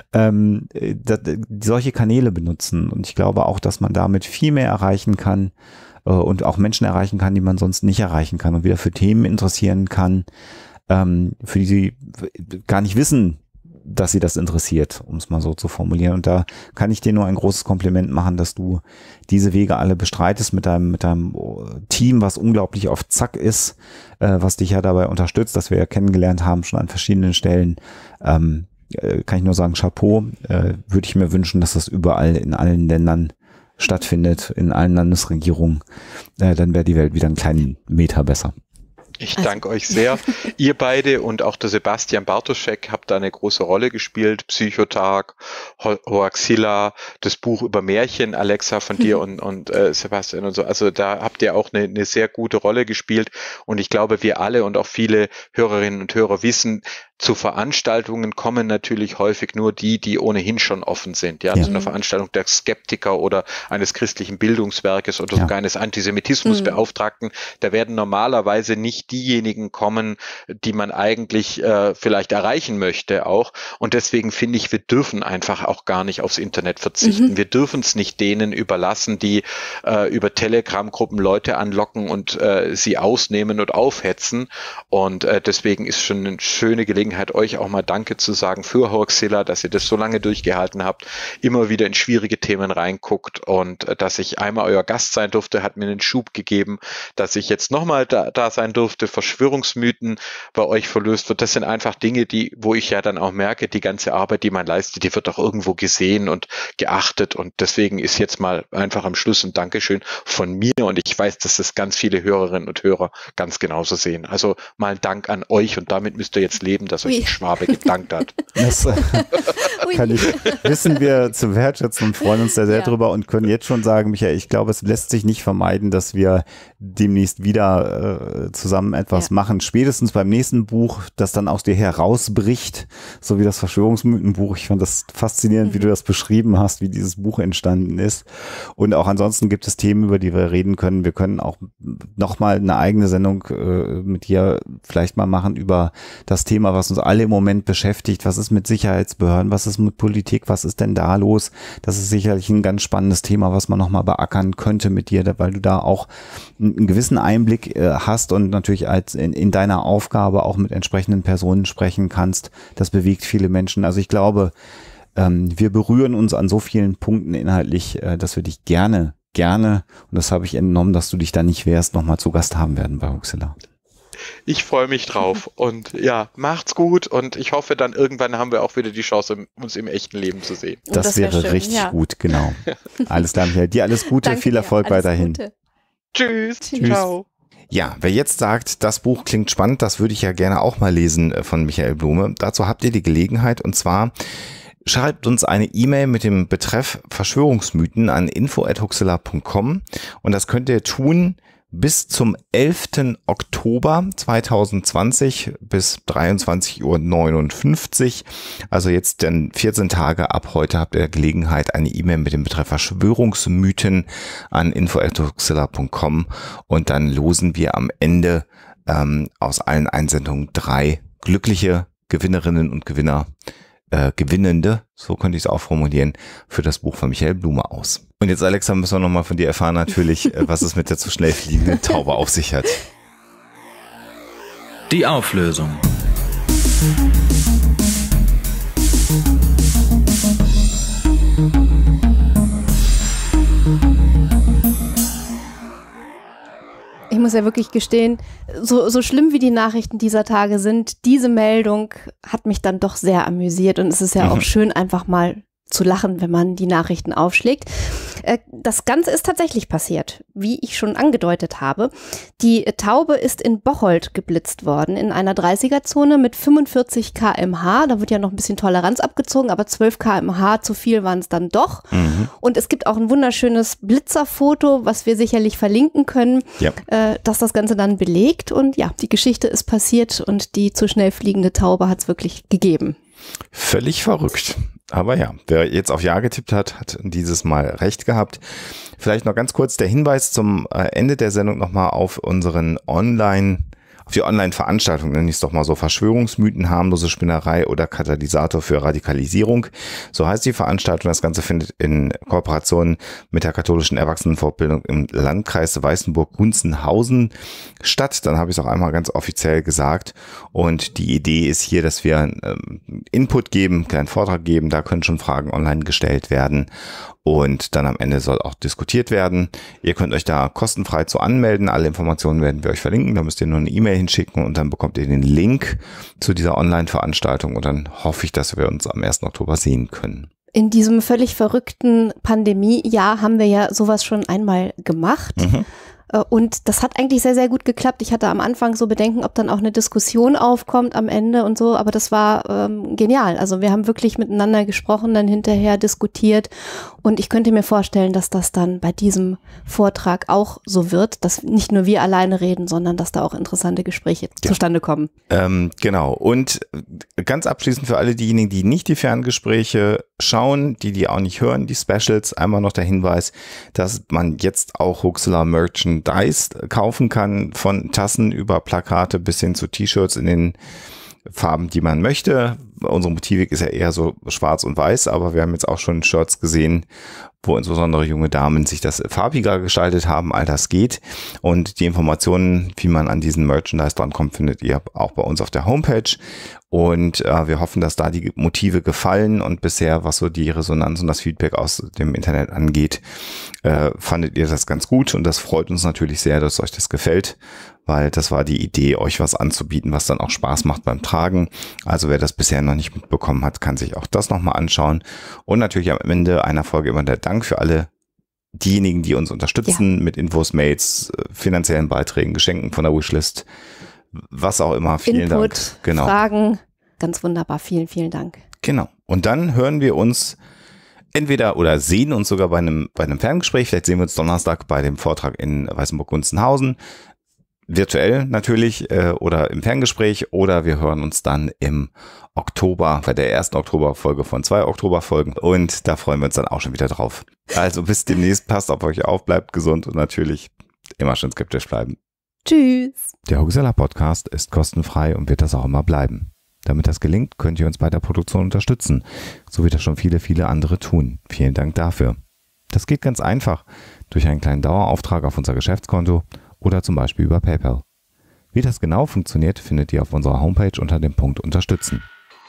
solche Kanäle benutzen. Und ich glaube auch, dass man damit viel mehr erreichen kann und auch Menschen erreichen kann, die man sonst nicht erreichen kann, und wieder für Themen interessieren kann, für die sie gar nicht wissen, dass sie das interessiert, um es mal so zu formulieren. Und da kann ich dir nur ein großes Kompliment machen, dass du diese Wege alle bestreitest mit deinem Team, was unglaublich auf Zack ist, was dich ja dabei unterstützt, dass wir ja kennengelernt haben, schon an verschiedenen Stellen. Kann ich nur sagen, Chapeau. Würde ich mir wünschen, dass das überall in allen Ländern stattfindet, in allen Landesregierungen. Dann wäre die Welt wieder einen kleinen Meter besser.
Ich danke euch sehr. Ihr beide und auch der Sebastian Bartoschek habt da eine große Rolle gespielt. Psychotag, Hoaxilla, das Buch über Märchen, Alexa, von dir und Sebastian und so. Also da habt ihr auch eine sehr gute Rolle gespielt. Und ich glaube, wir alle und auch viele Hörerinnen und Hörer wissen, zu Veranstaltungen kommen natürlich häufig nur die ohnehin schon offen sind. Ja, zu einer Veranstaltung der Skeptiker oder eines christlichen Bildungswerkes oder sogar eines Antisemitismusbeauftragten. Da werden normalerweise nicht diejenigen kommen, die man eigentlich vielleicht erreichen möchte auch. Und deswegen finde ich, wir dürfen einfach auch gar nicht aufs Internet verzichten. Wir dürfen es nicht denen überlassen, die über Telegram-Gruppen Leute anlocken und sie ausnehmen und aufhetzen. Und deswegen ist schon eine schöne Gelegenheit, euch auch mal Danke zu sagen für Hoaxilla, dass ihr das so lange durchgehalten habt, immer wieder in schwierige Themen reinguckt, und dass ich einmal euer Gast sein durfte, hat mir einen Schub gegeben, dass ich jetzt nochmal da sein durfte, Verschwörungsmythen bei euch verlöst wird. Das sind einfach Dinge, wo ich ja dann auch merke, die ganze Arbeit, die man leistet, die wird auch irgendwo gesehen und geachtet, und deswegen ist jetzt mal einfach am Schluss ein Dankeschön von mir, und ich weiß, dass das ganz viele Hörerinnen und Hörer ganz genauso sehen. Also mal ein Dank an euch, und damit müsst ihr jetzt leben, dass euch ein Schwabe gedankt hat.
Das wissen wir zu wertschätzen und freuen uns sehr drüber, und können jetzt schon sagen, Michael, ich glaube, es lässt sich nicht vermeiden, dass wir demnächst wieder zusammen etwas machen. Spätestens beim nächsten Buch, das dann aus dir herausbricht, so wie das Verschwörungsmythenbuch. Ich fand das faszinierend, wie du das beschrieben hast, wie dieses Buch entstanden ist. Und auch ansonsten gibt es Themen, über die wir reden können. Wir können auch nochmal eine eigene Sendung mit dir vielleicht mal machen über das Thema, was uns alle im Moment beschäftigt. Was ist mit Sicherheitsbehörden? Was ist mit Politik? Was ist denn da los? Das ist sicherlich ein ganz spannendes Thema, was man nochmal beackern könnte mit dir, weil du da auch einen gewissen Einblick hast und natürlich als in deiner Aufgabe auch mit entsprechenden Personen sprechen kannst. Das bewegt viele Menschen. Also ich glaube, wir berühren uns an so vielen Punkten inhaltlich, dass wir dich gerne, und das habe ich entnommen, dass du dich da nicht wehrst, nochmal zu Gast haben werden bei Hoaxilla.
Ich freue mich drauf, und ja, macht's gut, und ich hoffe, dann irgendwann haben wir auch wieder die Chance, uns im echten Leben zu sehen.
Das wäre schön, richtig gut, genau. Alles klar, Michael. Dir alles Gute, viel Erfolg weiterhin.
Tschüss. Ciao.
Ja, wer jetzt sagt, das Buch klingt spannend, das würde ich ja gerne auch mal lesen von Michael Blume. Dazu habt ihr die Gelegenheit, und zwar schreibt uns eine E-Mail mit dem Betreff Verschwörungsmythen an info@hoaxilla.com, und das könnt ihr tun bis zum 11. Oktober 2020 bis 23:59 Uhr. Also jetzt dann 14 Tage ab heute habt ihr Gelegenheit, eine E-Mail mit dem Betreff Verschwörungsmythen an info@hoaxilla.com, und dann losen wir am Ende aus allen Einsendungen 3 glückliche Gewinnerinnen und Gewinner, Gewinnende, so könnte ich es auch formulieren, für das Buch von Michael Blume aus. Und jetzt, Alexa, müssen wir nochmal von dir erfahren natürlich, was es mit der zu schnell fliegenden Taube auf sich hat.
Die Auflösung.
muss ja wirklich gestehen, so schlimm wie die Nachrichten dieser Tage sind, diese Meldung hat mich dann doch sehr amüsiert und es ist ja auch schön, einfach mal zu lachen, wenn man die Nachrichten aufschlägt. Das Ganze ist tatsächlich passiert, wie ich schon angedeutet habe. Die Taube ist in Bocholt geblitzt worden, in einer 30er-Zone mit 45 km/h. Da wird ja noch ein bisschen Toleranz abgezogen, aber 12 km/h zu viel waren es dann doch. Und es gibt auch ein wunderschönes Blitzerfoto, was wir sicherlich verlinken können, das das Ganze dann belegt. Und ja, die Geschichte ist passiert und die zu schnell fliegende Taube hat es wirklich gegeben.
Völlig verrückt. Aber ja, wer jetzt auf Ja getippt hat, hat dieses Mal recht gehabt. Vielleicht noch ganz kurz der Hinweis zum Ende der Sendung nochmal auf unseren auf die Online-Veranstaltung, nenne ich es doch mal so, Verschwörungsmythen, harmlose Spinnerei oder Katalysator für Radikalisierung. So heißt die Veranstaltung. Das Ganze findet in Kooperation mit der katholischen Erwachsenenfortbildung im Landkreis Weißenburg-Gunzenhausen statt. Dann habe ich es auch einmal ganz offiziell gesagt. Und die Idee ist hier, dass wir Input geben, einen kleinen Vortrag geben. Da können schon Fragen online gestellt werden. Und dann am Ende soll auch diskutiert werden. Ihr könnt euch da kostenfrei zu anmelden. Alle Informationen werden wir euch verlinken. Da müsst ihr nur eine E-Mail hinschicken und dann bekommt ihr den Link zu dieser Online-Veranstaltung. Und dann hoffe ich, dass wir uns am 1. Oktober sehen können.
In diesem völlig verrückten Pandemiejahr haben wir ja sowas schon einmal gemacht. Und das hat eigentlich sehr, sehr gut geklappt. Ich hatte am Anfang so Bedenken, ob dann auch eine Diskussion aufkommt am Ende und so, aber das war genial. Also wir haben wirklich miteinander gesprochen, dann hinterher diskutiert und ich könnte mir vorstellen, dass das dann bei diesem Vortrag auch so wird, dass nicht nur wir alleine reden, sondern dass da auch interessante Gespräche zustande kommen.
Genau. Und ganz abschließend für alle diejenigen, die nicht die Ferngespräche schauen, die auch nicht hören, die Specials, einmal noch der Hinweis, dass man jetzt auch Huxilla Merchandise kaufen kann, von Tassen über Plakate bis hin zu T-Shirts in den Farben, die man möchte. Unsere Motivik ist ja eher so schwarz und weiß, aber wir haben jetzt auch schon Shirts gesehen, wo insbesondere junge Damen sich das farbiger gestaltet haben. All das geht. Und die Informationen, wie man an diesen Merchandise drankommt, findet ihr auch bei uns auf der Homepage. Und wir hoffen, dass da die Motive gefallen. Und bisher, was so die Resonanz und das Feedback aus dem Internet angeht, fandet ihr das ganz gut. Und das freut uns natürlich sehr, dass euch das gefällt, weil das war die Idee, euch was anzubieten, was dann auch Spaß macht beim Tragen. Also wer das bisher noch nicht mitbekommen hat, kann sich auch das nochmal anschauen. Und natürlich am Ende einer Folge immer der Dank für alle diejenigen, die uns unterstützen mit Infos, Mails, finanziellen Beiträgen, Geschenken von der Wishlist, was auch immer. Vielen
Input,
Dank. Genau.
Fragen, ganz wunderbar. Vielen, vielen Dank.
Genau. Und dann hören wir uns entweder oder sehen uns sogar bei einem Ferngespräch. Vielleicht sehen wir uns Donnerstag bei dem Vortrag in Weißenburg-Gunzenhausen. Virtuell natürlich oder im Ferngespräch, oder wir hören uns dann im Oktober bei der ersten Oktoberfolge von 2 Oktoberfolgen und da freuen wir uns dann auch schon wieder drauf. Also bis demnächst, passt auf euch auf, bleibt gesund und natürlich immer schön skeptisch bleiben.
Tschüss.
Der Huxilla Podcast ist kostenfrei und wird das auch immer bleiben. Damit das gelingt, könnt ihr uns bei der Produktion unterstützen, so wie das schon viele, viele andere tun. Vielen Dank dafür. Das geht ganz einfach durch einen kleinen Dauerauftrag auf unser Geschäftskonto oder zum Beispiel über PayPal. Wie das genau funktioniert, findet ihr auf unserer Homepage unter dem Punkt Unterstützen.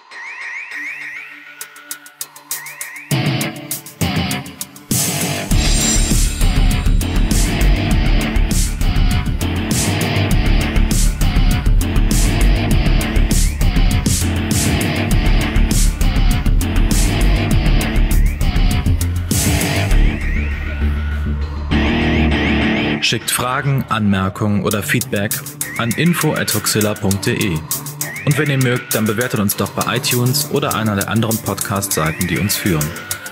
Schickt Fragen, Anmerkungen oder Feedback an info@huxilla.de. Und wenn ihr mögt, dann bewertet uns doch bei iTunes oder einer der anderen Podcast-Seiten, die uns führen.